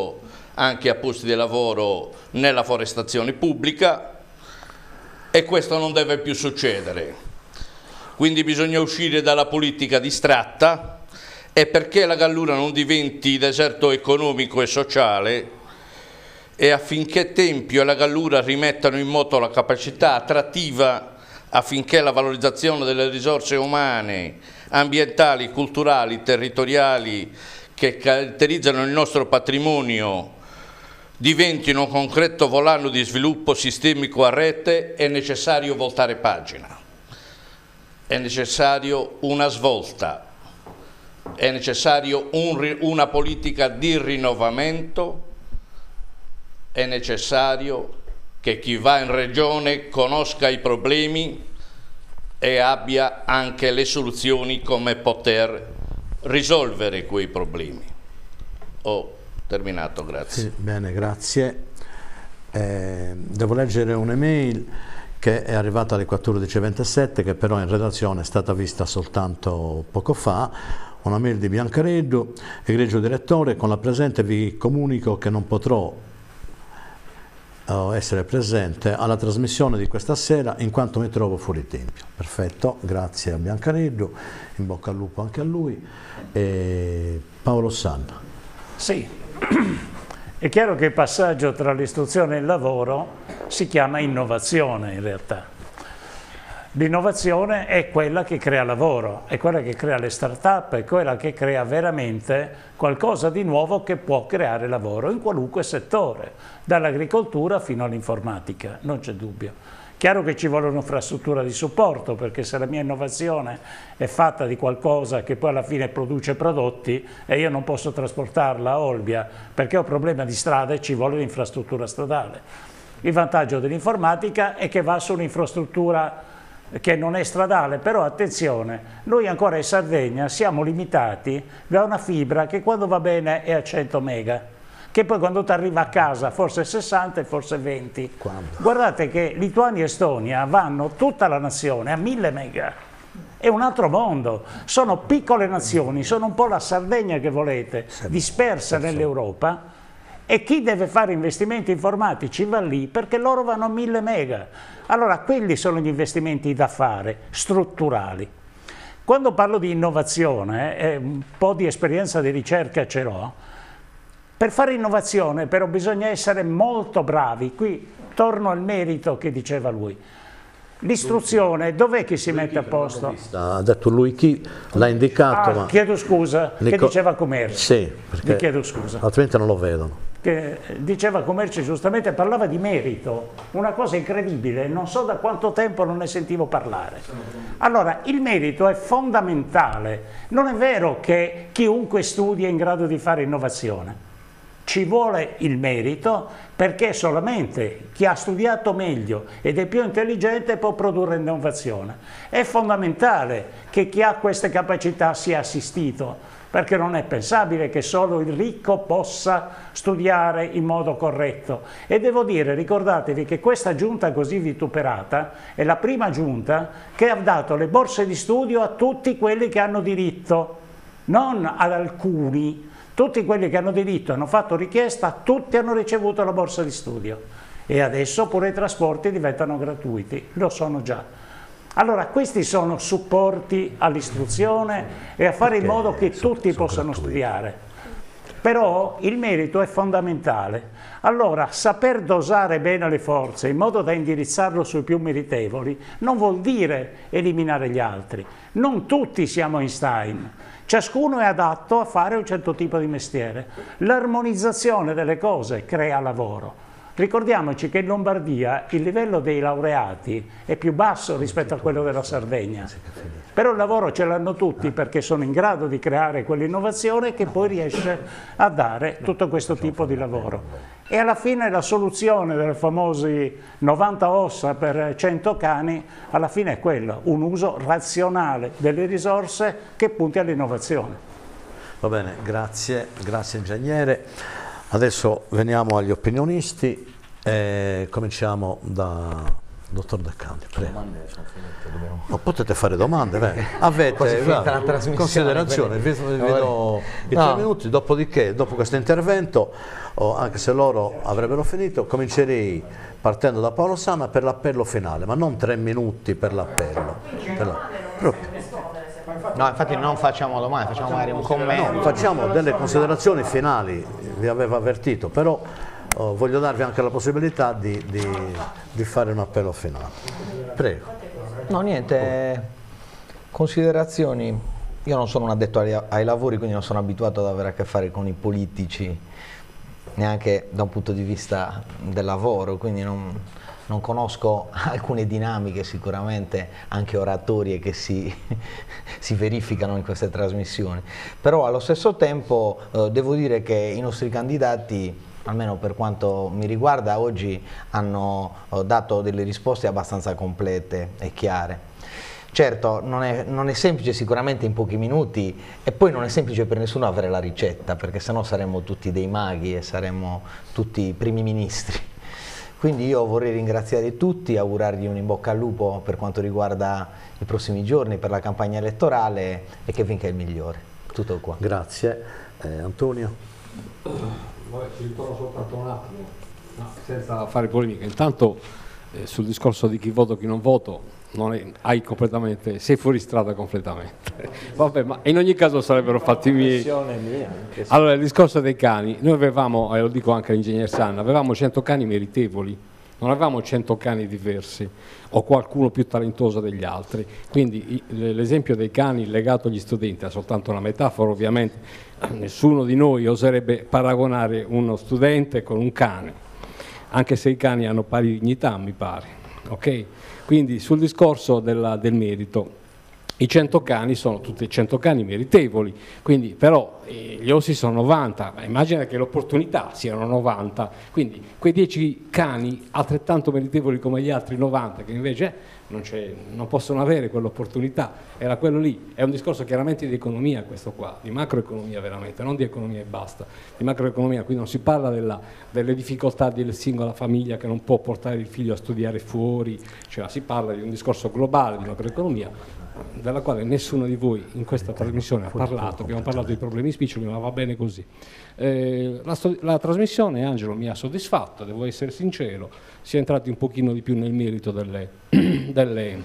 anche a posti di lavoro nella forestazione pubblica, e questo non deve più succedere. Quindi bisogna uscire dalla politica distratta, e perché la Gallura non diventi deserto economico e sociale, e affinché Tempio e la Gallura rimettano in moto la capacità attrattiva affinché la valorizzazione delle risorse umane, ambientali, culturali, territoriali che caratterizzano il nostro patrimonio diventino un concreto volano di sviluppo sistemico a rete, è necessario voltare pagina, è necessario una svolta, è necessario una politica di rinnovamento, è necessario che chi va in regione conosca i problemi e abbia anche le soluzioni come poter risolvere quei problemi. Ho terminato, grazie. Sì, bene, grazie. Devo leggere un'email che è arrivata alle 14:27, che però in redazione è stata vista soltanto poco fa. Una mail di Biancareddu: egregio direttore, con la presente vi comunico che non potrò essere presente alla trasmissione di questa sera in quanto mi trovo fuori Tempio. Perfetto, grazie a Biancareddu, in bocca al lupo anche a lui. Paolo Sanna. Sì, è chiaro che il passaggio tra l'istruzione e il lavoro si chiama innovazione in realtà. L'innovazione è quella che crea lavoro, è quella che crea le start-up, è quella che crea veramente qualcosa di nuovo che può creare lavoro in qualunque settore, dall'agricoltura fino all'informatica, non c'è dubbio. Chiaro che ci vuole un'infrastruttura di supporto, perché se la mia innovazione è fatta di qualcosa che poi alla fine produce prodotti e io non posso trasportarla a Olbia perché ho problema di strada e ci vuole l'infrastruttura stradale. Il vantaggio dell'informatica è che va su un'infrastruttura che non è stradale, però attenzione, noi ancora in Sardegna siamo limitati da una fibra che quando va bene è a 100 mega, che poi quando ti arriva a casa forse 60 e forse 20. Quando? Guardate che Lituania e Estonia vanno tutta la nazione a 1000 mega, è un altro mondo, sono piccole nazioni, sono un po' la Sardegna che volete, dispersa nell'Europa, e chi deve fare investimenti informatici va lì perché loro vanno a 1000 mega. Allora quelli sono gli investimenti da fare, strutturali. Quando parlo di innovazione, un po' di esperienza di ricerca ce l'ho, per fare innovazione però bisogna essere molto bravi. Qui torno al merito che diceva lui. L'istruzione, dov'è che si mette a posto? Ha detto lui chi l'ha indicato. Ma... Chiedo scusa, che diceva Commerci. Sì, perché chiedo scusa. Altrimenti non lo vedono. Che diceva Commerci giustamente, parlava di merito, una cosa incredibile, non so da quanto tempo non ne sentivo parlare. Allora, il merito è fondamentale, non è vero che chiunque studi è in grado di fare innovazione. Ci vuole il merito perché solamente chi ha studiato meglio ed è più intelligente può produrre innovazione. È fondamentale che chi ha queste capacità sia assistito, perché non è pensabile che solo il ricco possa studiare in modo corretto. E devo dire, ricordatevi che questa giunta così vituperata è la prima giunta che ha dato le borse di studio a tutti quelli che hanno diritto, non ad alcuni. Tutti quelli che hanno diritto, hanno fatto richiesta, tutti hanno ricevuto la borsa di studio. E adesso pure i trasporti diventano gratuiti, lo sono già. Allora questi sono supporti all'istruzione e a fare in modo che tutti possano studiare. Però il merito è fondamentale. Allora saper dosare bene le forze in modo da indirizzarlo sui più meritevoli non vuol dire eliminare gli altri. Non tutti siamo Einstein. Ciascuno è adatto a fare un certo tipo di mestiere. L'armonizzazione delle cose crea lavoro. Ricordiamoci che in Lombardia il livello dei laureati è più basso rispetto a quello della Sardegna. Però il lavoro ce l'hanno tutti perché sono in grado di creare quell'innovazione che poi riesce a dare tutto questo tipo di lavoro. E alla fine la soluzione dei famosi 90 ossa per 100 cani, alla fine è quella, un uso razionale delle risorse che punti all'innovazione. Va bene, grazie ingegnere. Adesso veniamo agli opinionisti, cominciamo da Dottor De Candia, prego. No, potete fare domande, avete considerazioni, vi do i 3 minuti, dopodiché, dopo questo intervento, anche se loro avrebbero finito, comincerei partendo da Paolo Sanna per l'appello finale, ma non 3 minuti per l'appello. No, infatti non facciamo domande, facciamo magari un commento. No, facciamo delle considerazioni finali, vi avevo avvertito, però voglio darvi anche la possibilità di fare un appello finale. Prego. No, niente, considerazioni. Io non sono un addetto ai lavori, quindi non sono abituato ad avere a che fare con i politici, neanche da un punto di vista del lavoro, quindi non conosco alcune dinamiche sicuramente anche oratorie che si verificano in queste trasmissioni, però allo stesso tempo devo dire che i nostri candidati, almeno per quanto mi riguarda, oggi hanno dato delle risposte abbastanza complete e chiare. Certo, non è semplice sicuramente in pochi minuti, e poi non è semplice per nessuno avere la ricetta, perché sennò saremmo tutti dei maghi e saremmo tutti primi ministri. Quindi io vorrei ringraziare tutti, augurargli un in bocca al lupo per quanto riguarda i prossimi giorni, per la campagna elettorale, e che vinca il migliore. Tutto qua. Grazie. Antonio? Ci ritorno soltanto un attimo, senza fare polemica. Intanto sul discorso di chi voto e chi non voto, sei fuori strada completamente. Vabbè, ma in ogni caso sarebbero fatti miei. Allora, il discorso dei cani, noi avevamo, e lo dico anche all'ingegner Sanna, avevamo 100 cani meritevoli, non avevamo 100 cani diversi o qualcuno più talentuoso degli altri. Quindi l'esempio dei cani legato agli studenti è soltanto una metafora, ovviamente nessuno di noi oserebbe paragonare uno studente con un cane, anche se i cani hanno pari dignità, mi pare. Okay? Quindi sul discorso del merito, i 100 cani sono tutti 100 cani meritevoli, quindi però gli ossi sono 90, immagina che le opportunità siano 90, quindi quei 10 cani altrettanto meritevoli come gli altri 90 che invece non possono avere quell'opportunità, era quello lì. È un discorso chiaramente di economia questo qua, di macroeconomia veramente, non di economia e basta, di macroeconomia. Qui non si parla delle difficoltà della singola famiglia che non può portare il figlio a studiare fuori, cioè si parla di un discorso globale di macroeconomia, della quale nessuno di voi in questa trasmissione ha parlato. Abbiamo parlato di problemi spiccioli, ma va bene così. La trasmissione, Angelo, mi ha soddisfatto, devo essere sincero, si è entrati un pochino di più nel merito delle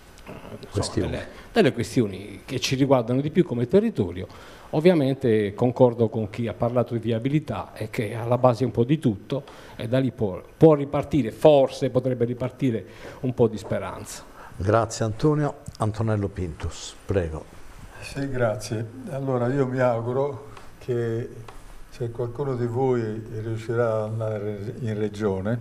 questioni che ci riguardano di più come territorio. Ovviamente concordo con chi ha parlato di viabilità e che è alla base un po' di tutto, e da lì può ripartire, forse potrebbe ripartire un po' di speranza. Grazie Antonio. Antonello Pintus, prego. Sì, grazie. Allora io mi auguro che se qualcuno di voi riuscirà ad andare in regione,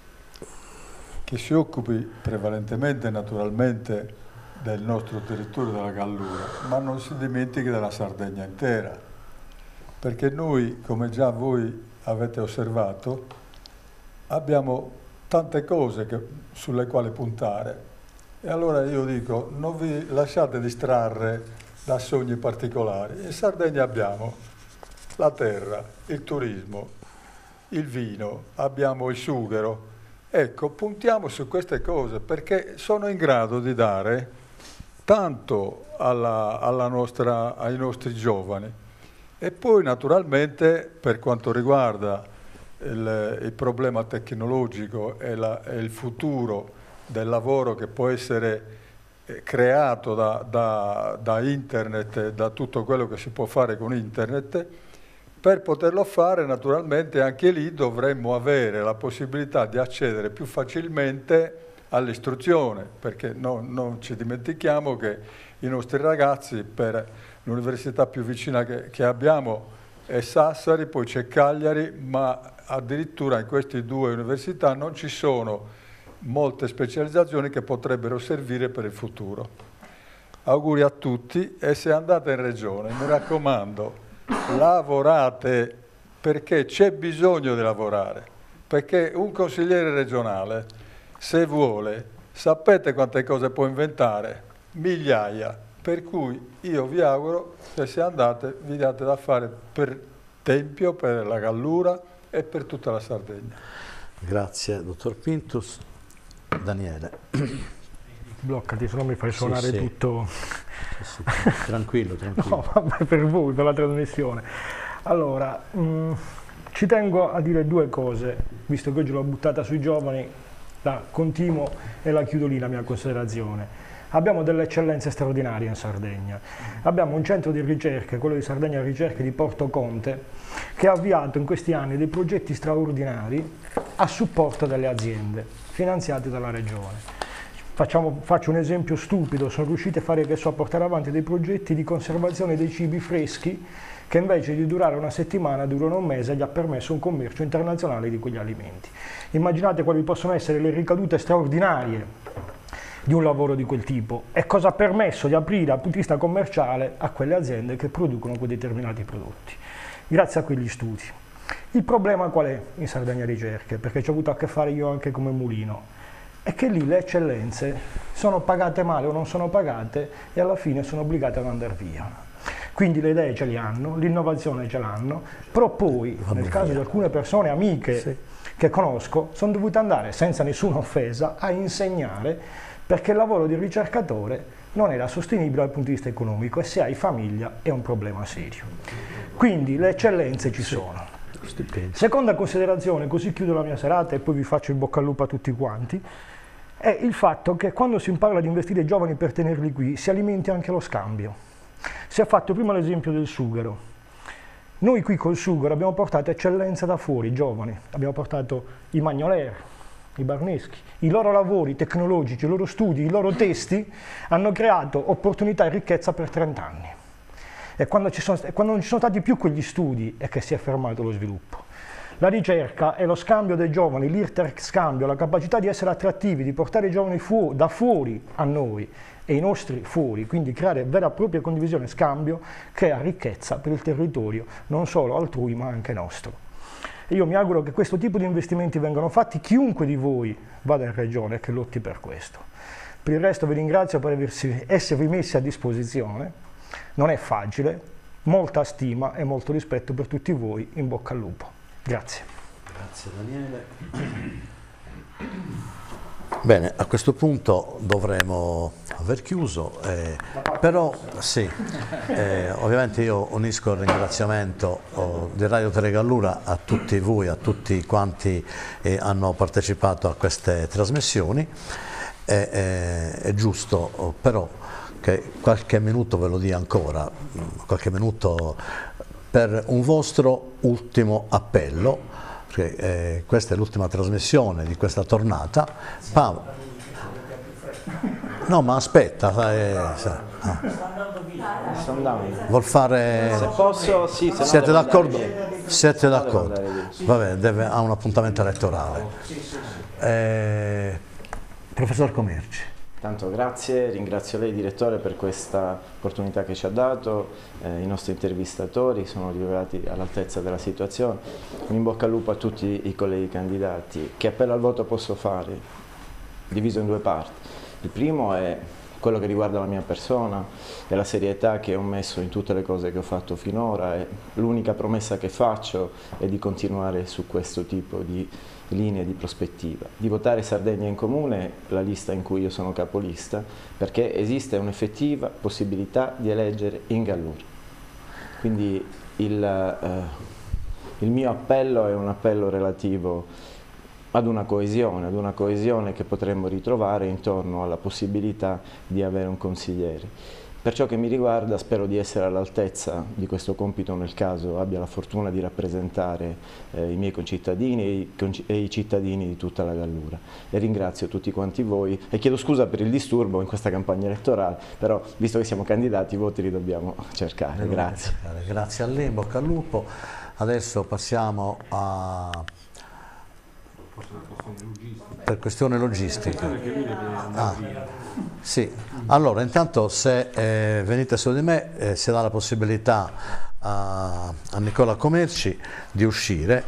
che si occupi prevalentemente naturalmente del nostro territorio della Gallura, ma non si dimentichi della Sardegna intera, perché noi, come già voi avete osservato, abbiamo tante cose sulle quali puntare. E allora io dico, non vi lasciate distrarre da sogni particolari. In Sardegna abbiamo la terra, il turismo, il vino, abbiamo il sughero. Ecco, puntiamo su queste cose perché sono in grado di dare tanto ai nostri giovani. E poi naturalmente per quanto riguarda il problema tecnologico e il futuro del lavoro che può essere creato da internet, da tutto quello che si può fare con internet, per poterlo fare naturalmente anche lì dovremmo avere la possibilità di accedere più facilmente all'istruzione, perché non ci dimentichiamo che i nostri ragazzi, per l'università più vicina che abbiamo è Sassari, poi c'è Cagliari, ma addirittura in queste due università non ci sono molte specializzazioni che potrebbero servire per il futuro. Auguri a tutti, e se andate in regione, mi raccomando, lavorate, perché c'è bisogno di lavorare, perché un consigliere regionale, se vuole, sapete quante cose può inventare? Migliaia, per cui io vi auguro che se andate vi date da fare per Tempio, per la Gallura e per tutta la Sardegna. Grazie, dottor Pintus. Daniele. Bloccati, se no mi fai suonare tutto. Sì. Tranquillo, tranquillo. No, vabbè, per voi, per la trasmissione. Allora, ci tengo a dire due cose, visto che oggi l'ho buttata sui giovani, la continuo e la chiudo lì la mia considerazione. Abbiamo delle eccellenze straordinarie in Sardegna. Abbiamo un centro di ricerche, quello di Sardegna Ricerche di Porto Conte, che ha avviato in questi anni dei progetti straordinari a supporto delle aziende, finanziati dalla Regione. Faccio un esempio stupido, sono riusciti a portare avanti dei progetti di conservazione dei cibi freschi che invece di durare una settimana durano un mese e gli ha permesso un commercio internazionale di quegli alimenti. Immaginate quali possono essere le ricadute straordinarie di un lavoro di quel tipo e cosa ha permesso di aprire dal punto di vista commerciale a quelle aziende che producono quei determinati prodotti, grazie a quegli studi. Il problema qual è in Sardegna Ricerche? Perché ci ho avuto a che fare io anche come mulino. È che lì le eccellenze sono pagate male o non sono pagate e alla fine sono obbligate ad andare via. Quindi le idee ce le hanno, l'innovazione ce l'hanno, però poi nel caso di alcune persone amiche che conosco sono dovute andare senza nessuna offesa a insegnare perché il lavoro di ricercatore non era sostenibile dal punto di vista economico e se hai famiglia è un problema serio. Quindi le eccellenze ci sono. Seconda considerazione, così chiudo la mia serata e poi vi faccio il bocca al lupo a tutti quanti, è il fatto che quando si parla di investire i giovani per tenerli qui si alimenti anche lo scambio. Si è fatto prima l'esempio del sughero. Noi qui col sughero abbiamo portato eccellenze da fuori, giovani, abbiamo portato i Magnoler, i Barneschi, i loro lavori tecnologici, i loro studi, i loro testi hanno creato opportunità e ricchezza per 30 anni. E quando non ci sono stati più quegli studi è che si è fermato lo sviluppo. La ricerca e lo scambio dei giovani, l'interscambio, la capacità di essere attrattivi, di portare i giovani da fuori a noi e i nostri fuori, quindi creare vera e propria condivisione e scambio, crea ricchezza per il territorio, non solo altrui ma anche nostro. E io mi auguro che questo tipo di investimenti vengano fatti, chiunque di voi vada in regione e che lotti per questo. Per il resto vi ringrazio per esservi messi a disposizione. Non è facile, molta stima e molto rispetto per tutti voi, in bocca al lupo. Grazie. Grazie Daniele. Bene, a questo punto dovremo aver chiuso, però sì, ovviamente io unisco il ringraziamento di Radio Telegallura a tutti voi, a tutti quanti hanno partecipato a queste trasmissioni. È giusto però che qualche minuto ve lo dia ancora, qualche minuto per un vostro ultimo appello, perché questa è l'ultima trasmissione di questa tornata. No, ma aspetta, vuol fare... Se posso, sì, se siete d'accordo? Siete d'accordo? Vabbè, ha un appuntamento elettorale. Professor Comerci. Tanto grazie, ringrazio lei direttore per questa opportunità che ci ha dato, i nostri intervistatori sono rivelati all'altezza della situazione, un in bocca al lupo a tutti i colleghi candidati. Che appello al voto posso fare? Diviso in due parti. Il primo è quello che riguarda la mia persona e la serietà che ho messo in tutte le cose che ho fatto finora e l'unica promessa che faccio è di continuare su questo tipo di linee di prospettiva, di votare Sardegna in Comune, la lista in cui io sono capolista, perché esiste un'effettiva possibilità di eleggere in Gallura. Quindi il mio appello è un appello relativo ad una coesione che potremmo ritrovare intorno alla possibilità di avere un consigliere. Per ciò che mi riguarda spero di essere all'altezza di questo compito nel caso abbia la fortuna di rappresentare i miei concittadini e i cittadini di tutta la Gallura. E ringrazio tutti quanti voi e chiedo scusa per il disturbo in questa campagna elettorale, però visto che siamo candidati i voti li dobbiamo cercare. Grazie. Grazie a lei, in bocca al lupo. Adesso passiamo a... per questione logistica. Sì, allora intanto se venite su di me si dà la possibilità a Nicola Comerci di uscire.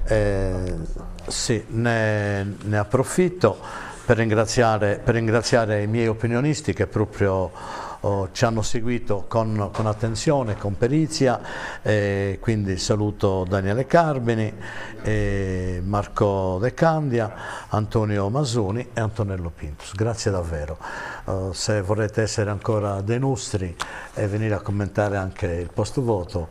Sì, ne approfitto per ringraziare i miei opinionisti che proprio ci hanno seguito con attenzione, con perizia, quindi saluto Daniele Carbini, Marco De Candia, Antonio Masuni e Antonello Pintus. Grazie davvero. Se vorrete essere ancora dei nostri e venire a commentare anche il post voto,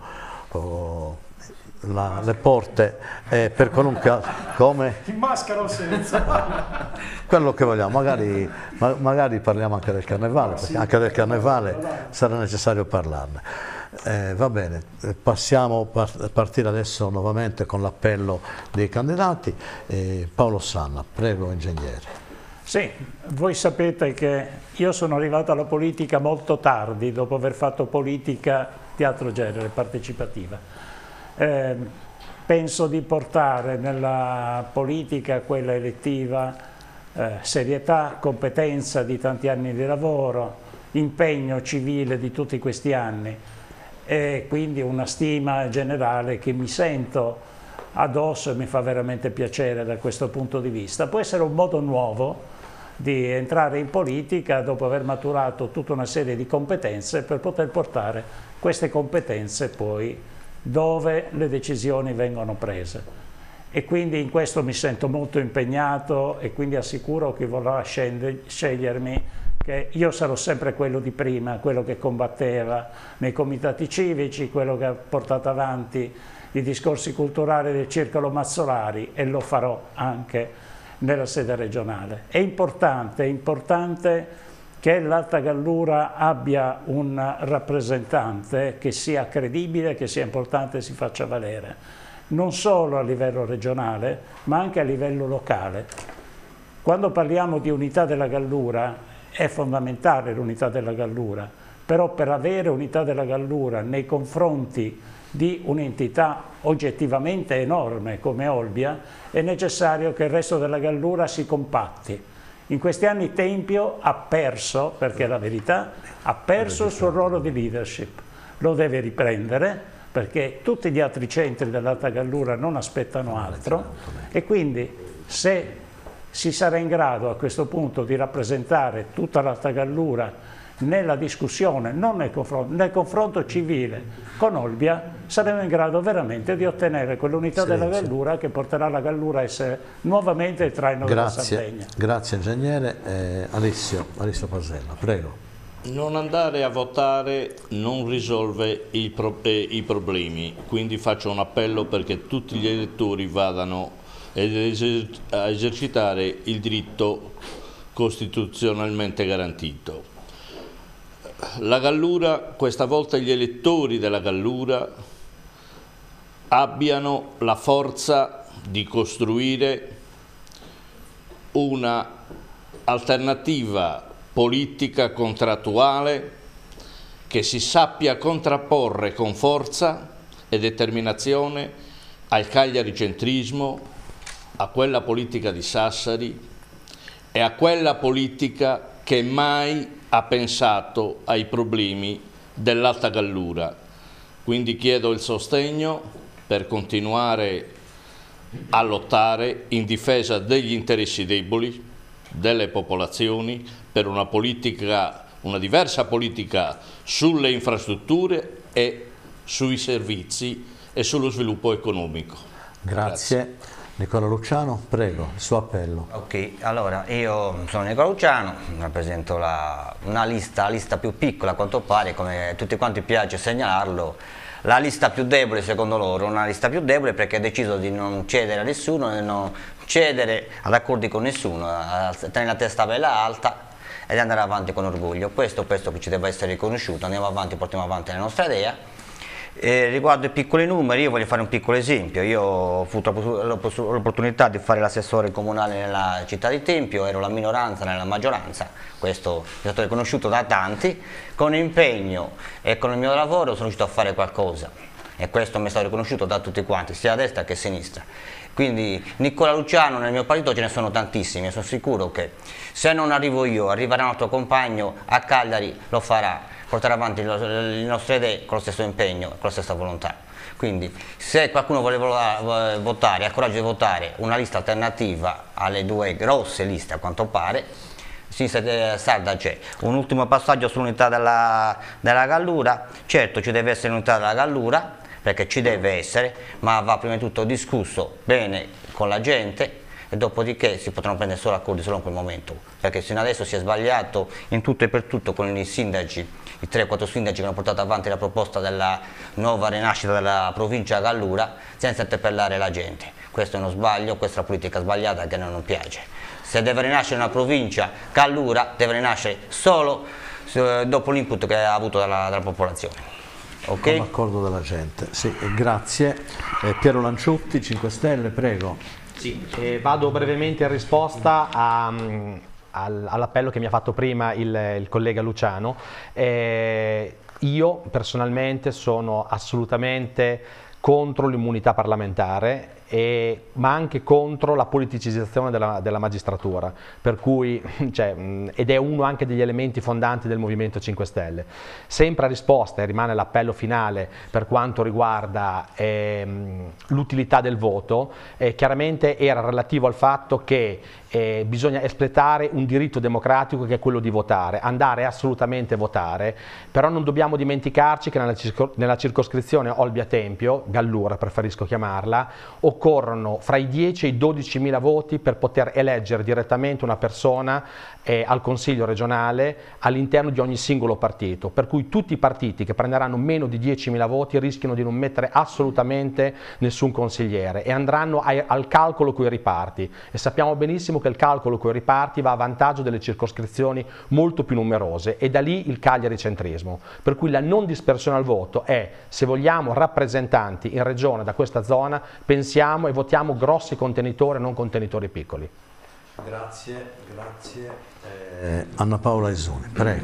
le porte per qualunque come in maschera o senza quello che vogliamo, magari parliamo anche del carnevale, perché anche del carnevale sarà necessario parlarne. Va bene, passiamo a partire adesso nuovamente con l'appello dei candidati. Paolo Sanna, prego ingegnere. Sì, voi sapete che io sono arrivato alla politica molto tardi, dopo aver fatto politica di altro genere, partecipativa. Penso di portare nella politica, quella elettiva, serietà, competenza di tanti anni di lavoro, impegno civile di tutti questi anni e quindi una stima generale che mi sento addosso e mi fa veramente piacere da questo punto di vista. Può essere un modo nuovo di entrare in politica dopo aver maturato tutta una serie di competenze per poter portare queste competenze poi dove le decisioni vengono prese. E quindi in questo mi sento molto impegnato e quindi assicuro chi vorrà scegliermi che io sarò sempre quello di prima, quello che combatteva nei comitati civici, quello che ha portato avanti i discorsi culturali del Circolo Mazzolari e lo farò anche nella sede regionale. È importante che l'Alta Gallura abbia un rappresentante che sia credibile, che sia importante e si faccia valere, non solo a livello regionale, ma anche a livello locale. Quando parliamo di unità della Gallura, è fondamentale l'unità della Gallura, però per avere unità della Gallura nei confronti di un'entità oggettivamente enorme come Olbia, è necessario che il resto della Gallura si compatti. In questi anni Tempio ha perso, perché è la verità, ha perso il suo ruolo di leadership. Lo deve riprendere, perché tutti gli altri centri dell'Alta Gallura non aspettano altro, e quindi se si sarà in grado a questo punto di rappresentare tutta l'Alta Gallura nella discussione, non nel confronto civile con Olbia, saremo in grado veramente di ottenere quell'unità della Gallura che porterà la Gallura a essere nuovamente il traino della Sardegna. Grazie ingegnere. Alessio Pasella, prego. Non andare a votare non risolve i problemi, quindi faccio un appello perché tutti gli elettori vadano a esercitare il diritto costituzionalmente garantito. La Gallura, questa volta gli elettori della Gallura abbiano la forza di costruire una alternativa politica contrattuale che si sappia contrapporre con forza e determinazione al cagliaricentrismo, a quella politica di Sassari e a quella politica che mai ha pensato ai problemi dell'Alta Gallura. Quindi chiedo il sostegno per continuare a lottare in difesa degli interessi deboli, delle popolazioni, per una diversa politica sulle infrastrutture e sui servizi e sullo sviluppo economico. Grazie. Nicola Luciano, prego, il suo appello. Ok, allora io sono Nicola Luciano, rappresento una lista più piccola a quanto pare, come tutti quanti piace segnalarlo, la lista più debole secondo loro, una lista più debole perché ha deciso di non cedere a nessuno, di non cedere ad accordi con nessuno, a tenere la testa bella alta ed andare avanti con orgoglio. Questo penso che ci debba essere riconosciuto, andiamo avanti, portiamo avanti la nostra idea. Riguardo ai piccoli numeri, io voglio fare un piccolo esempio. Io ho avuto l'opportunità di fare l'assessore comunale nella città di Tempio, ero la minoranza nella maggioranza, questo è stato riconosciuto da tanti, con impegno e con il mio lavoro sono riuscito a fare qualcosa e questo mi è stato riconosciuto da tutti quanti, sia a destra che a sinistra. Quindi Nicola Luciano nel mio partito ce ne sono tantissimi, sono sicuro che se non arrivo io, arriverà un altro compagno a Cagliari, lo farà, portare avanti le nostre idee con lo stesso impegno, con la stessa volontà. Quindi se qualcuno vuole votare, ha coraggio di votare una lista alternativa alle due grosse liste a quanto pare, sinistra sarda c'è. Un ultimo passaggio sull'unità della Gallura. Certo, ci deve essere l'unità della Gallura, perché ci deve essere, ma va prima di tutto discusso bene con la gente e dopodiché si potranno prendere solo accordi solo in quel momento, perché fino adesso si è sbagliato in tutto e per tutto con i sindaci, i 3-4 sindaci che hanno portato avanti la proposta della nuova rinascita della provincia Gallura senza interpellare la gente. Questo è uno sbaglio, questa è una politica sbagliata che a noi non piace. Se deve rinascere una provincia Gallura deve rinascere solo dopo l'input che ha avuto dalla popolazione. Okay? Con l'accordo della gente. Sì, grazie. Piero Lanciutti, 5 Stelle, prego. Sì, vado brevemente in risposta all'appello che mi ha fatto prima il collega Luciano. Io personalmente sono assolutamente contro l'immunità parlamentare, ma anche contro la politicizzazione della magistratura, per cui, ed è uno anche degli elementi fondanti del Movimento 5 Stelle. Sempre a risposta, e rimane l'appello finale per quanto riguarda l'utilità del voto, chiaramente era relativo al fatto che bisogna espletare un diritto democratico che è quello di votare, andare assolutamente a votare, però non dobbiamo dimenticarci che nella circoscrizione Olbia Tempio, Gallura preferisco chiamarla, occorrono fra i 10 e i 12.000 voti per poter eleggere direttamente una persona al Consiglio regionale all'interno di ogni singolo partito, per cui tutti i partiti che prenderanno meno di 10.000 voti rischiano di non mettere assolutamente nessun consigliere e andranno al calcolo coi riparti, e sappiamo benissimo che il calcolo coi riparti va a vantaggio delle circoscrizioni molto più numerose, e da lì il cagliaricentrismo, per cui la non dispersione al voto è, se vogliamo rappresentanti in regione da questa zona, pensiamo e votiamo grossi contenitori, non contenitori piccoli. Grazie, grazie. Anna Paola Isoni, prego.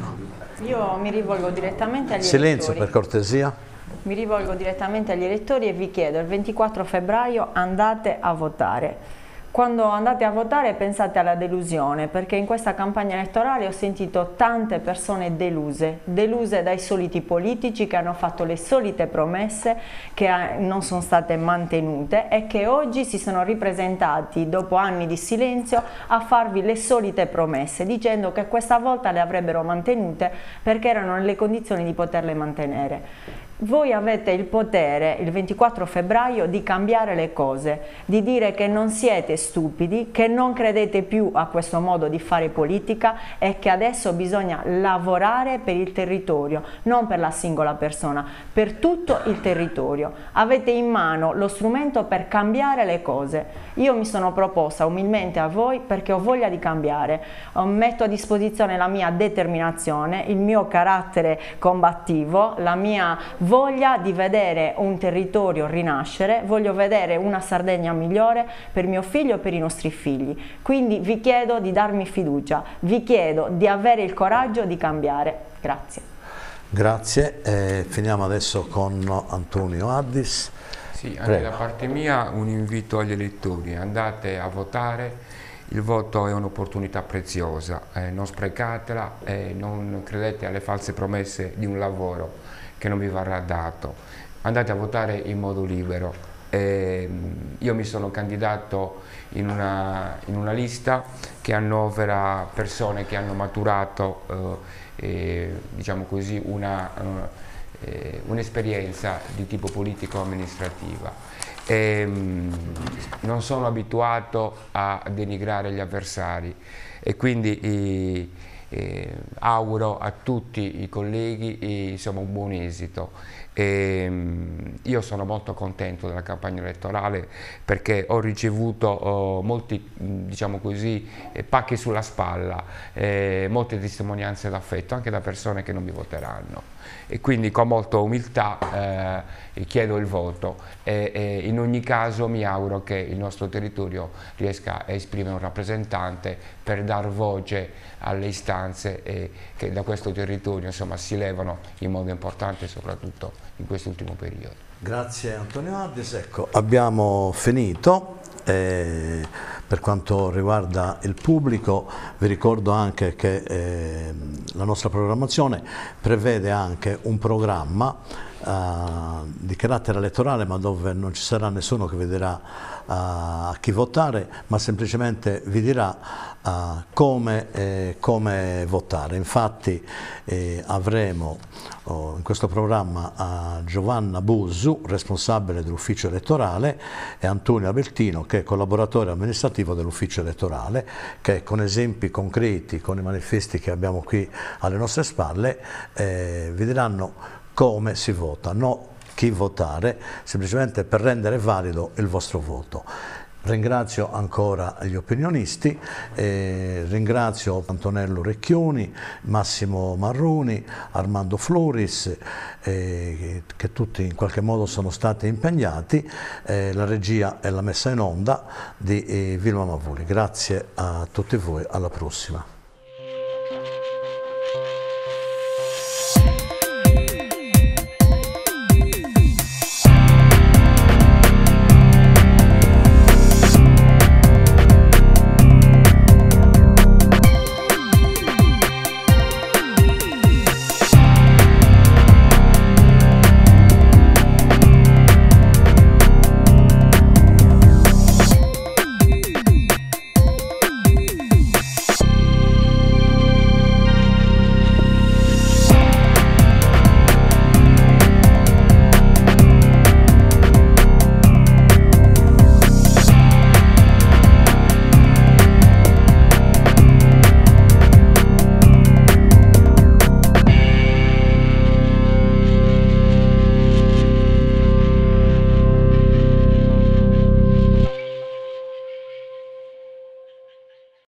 Io mi rivolgo direttamente agli Silenzio elettori. per cortesia. Mi rivolgo direttamente agli elettori e vi chiedo, il 24 febbraio andate a votare. Quando andate a votare pensate alla delusione, perché in questa campagna elettorale ho sentito tante persone deluse dai soliti politici che hanno fatto le solite promesse che non sono state mantenute e che oggi si sono ripresentati dopo anni di silenzio a farvi le solite promesse, dicendo che questa volta le avrebbero mantenute perché erano nelle condizioni di poterle mantenere. Voi avete il potere il 24 febbraio di cambiare le cose, di dire che non siete stupidi, che non credete più a questo modo di fare politica e che adesso bisogna lavorare per il territorio, non per la singola persona, per tutto il territorio. Avete in mano lo strumento per cambiare le cose. Io mi sono proposta umilmente a voi perché ho voglia di cambiare, metto a disposizione la mia determinazione, il mio carattere combattivo, la mia voglia di vedere un territorio rinascere, voglio vedere una Sardegna migliore per mio figlio e per i nostri figli. Quindi vi chiedo di darmi fiducia, vi chiedo di avere il coraggio di cambiare. Grazie. Grazie. Finiamo adesso con Antonio Addis. Sì, anche da parte mia un invito agli elettori: andate a votare. Il voto è un'opportunità preziosa, non sprecatela, non credete alle false promesse di un lavoro che non vi verrà dato. Andate a votare in modo libero. Io mi sono candidato in una lista che annovera persone che hanno maturato diciamo così, un'esperienza di tipo politico-amministrativa. Non sono abituato a denigrare gli avversari e quindi auguro a tutti i colleghi insomma, un buon esito. Io sono molto contento della campagna elettorale perché ho ricevuto molti, diciamo così, pacchi sulla spalla, molte testimonianze d'affetto anche da persone che non mi voteranno, e quindi con molta umiltà chiedo il voto e in ogni caso mi auguro che il nostro territorio riesca a esprimere un rappresentante per dar voce alle istanze che da questo territorio insomma, si levano in modo importante soprattutto in quest'ultimo periodo. Grazie Antonio Addis. Ecco, abbiamo finito. Per quanto riguarda il pubblico vi ricordo anche che la nostra programmazione prevede anche un programma di carattere elettorale, ma dove non ci sarà nessuno che vi dirà a chi votare, ma semplicemente vi dirà come votare. Infatti avremo in questo programma Giovanna Busu, responsabile dell'ufficio elettorale, e Antonio Albertino, che è collaboratore amministrativo dell'ufficio elettorale, che con esempi concreti, con i manifesti che abbiamo qui alle nostre spalle, vi diranno come si vota, non chi votare, semplicemente per rendere valido il vostro voto. Ringrazio ancora gli opinionisti, ringrazio Antonello Recchioni, Massimo Marroni, Armando Floris, che tutti in qualche modo sono stati impegnati, la regia e la messa in onda di Vilma Mavuli. Grazie a tutti voi, alla prossima.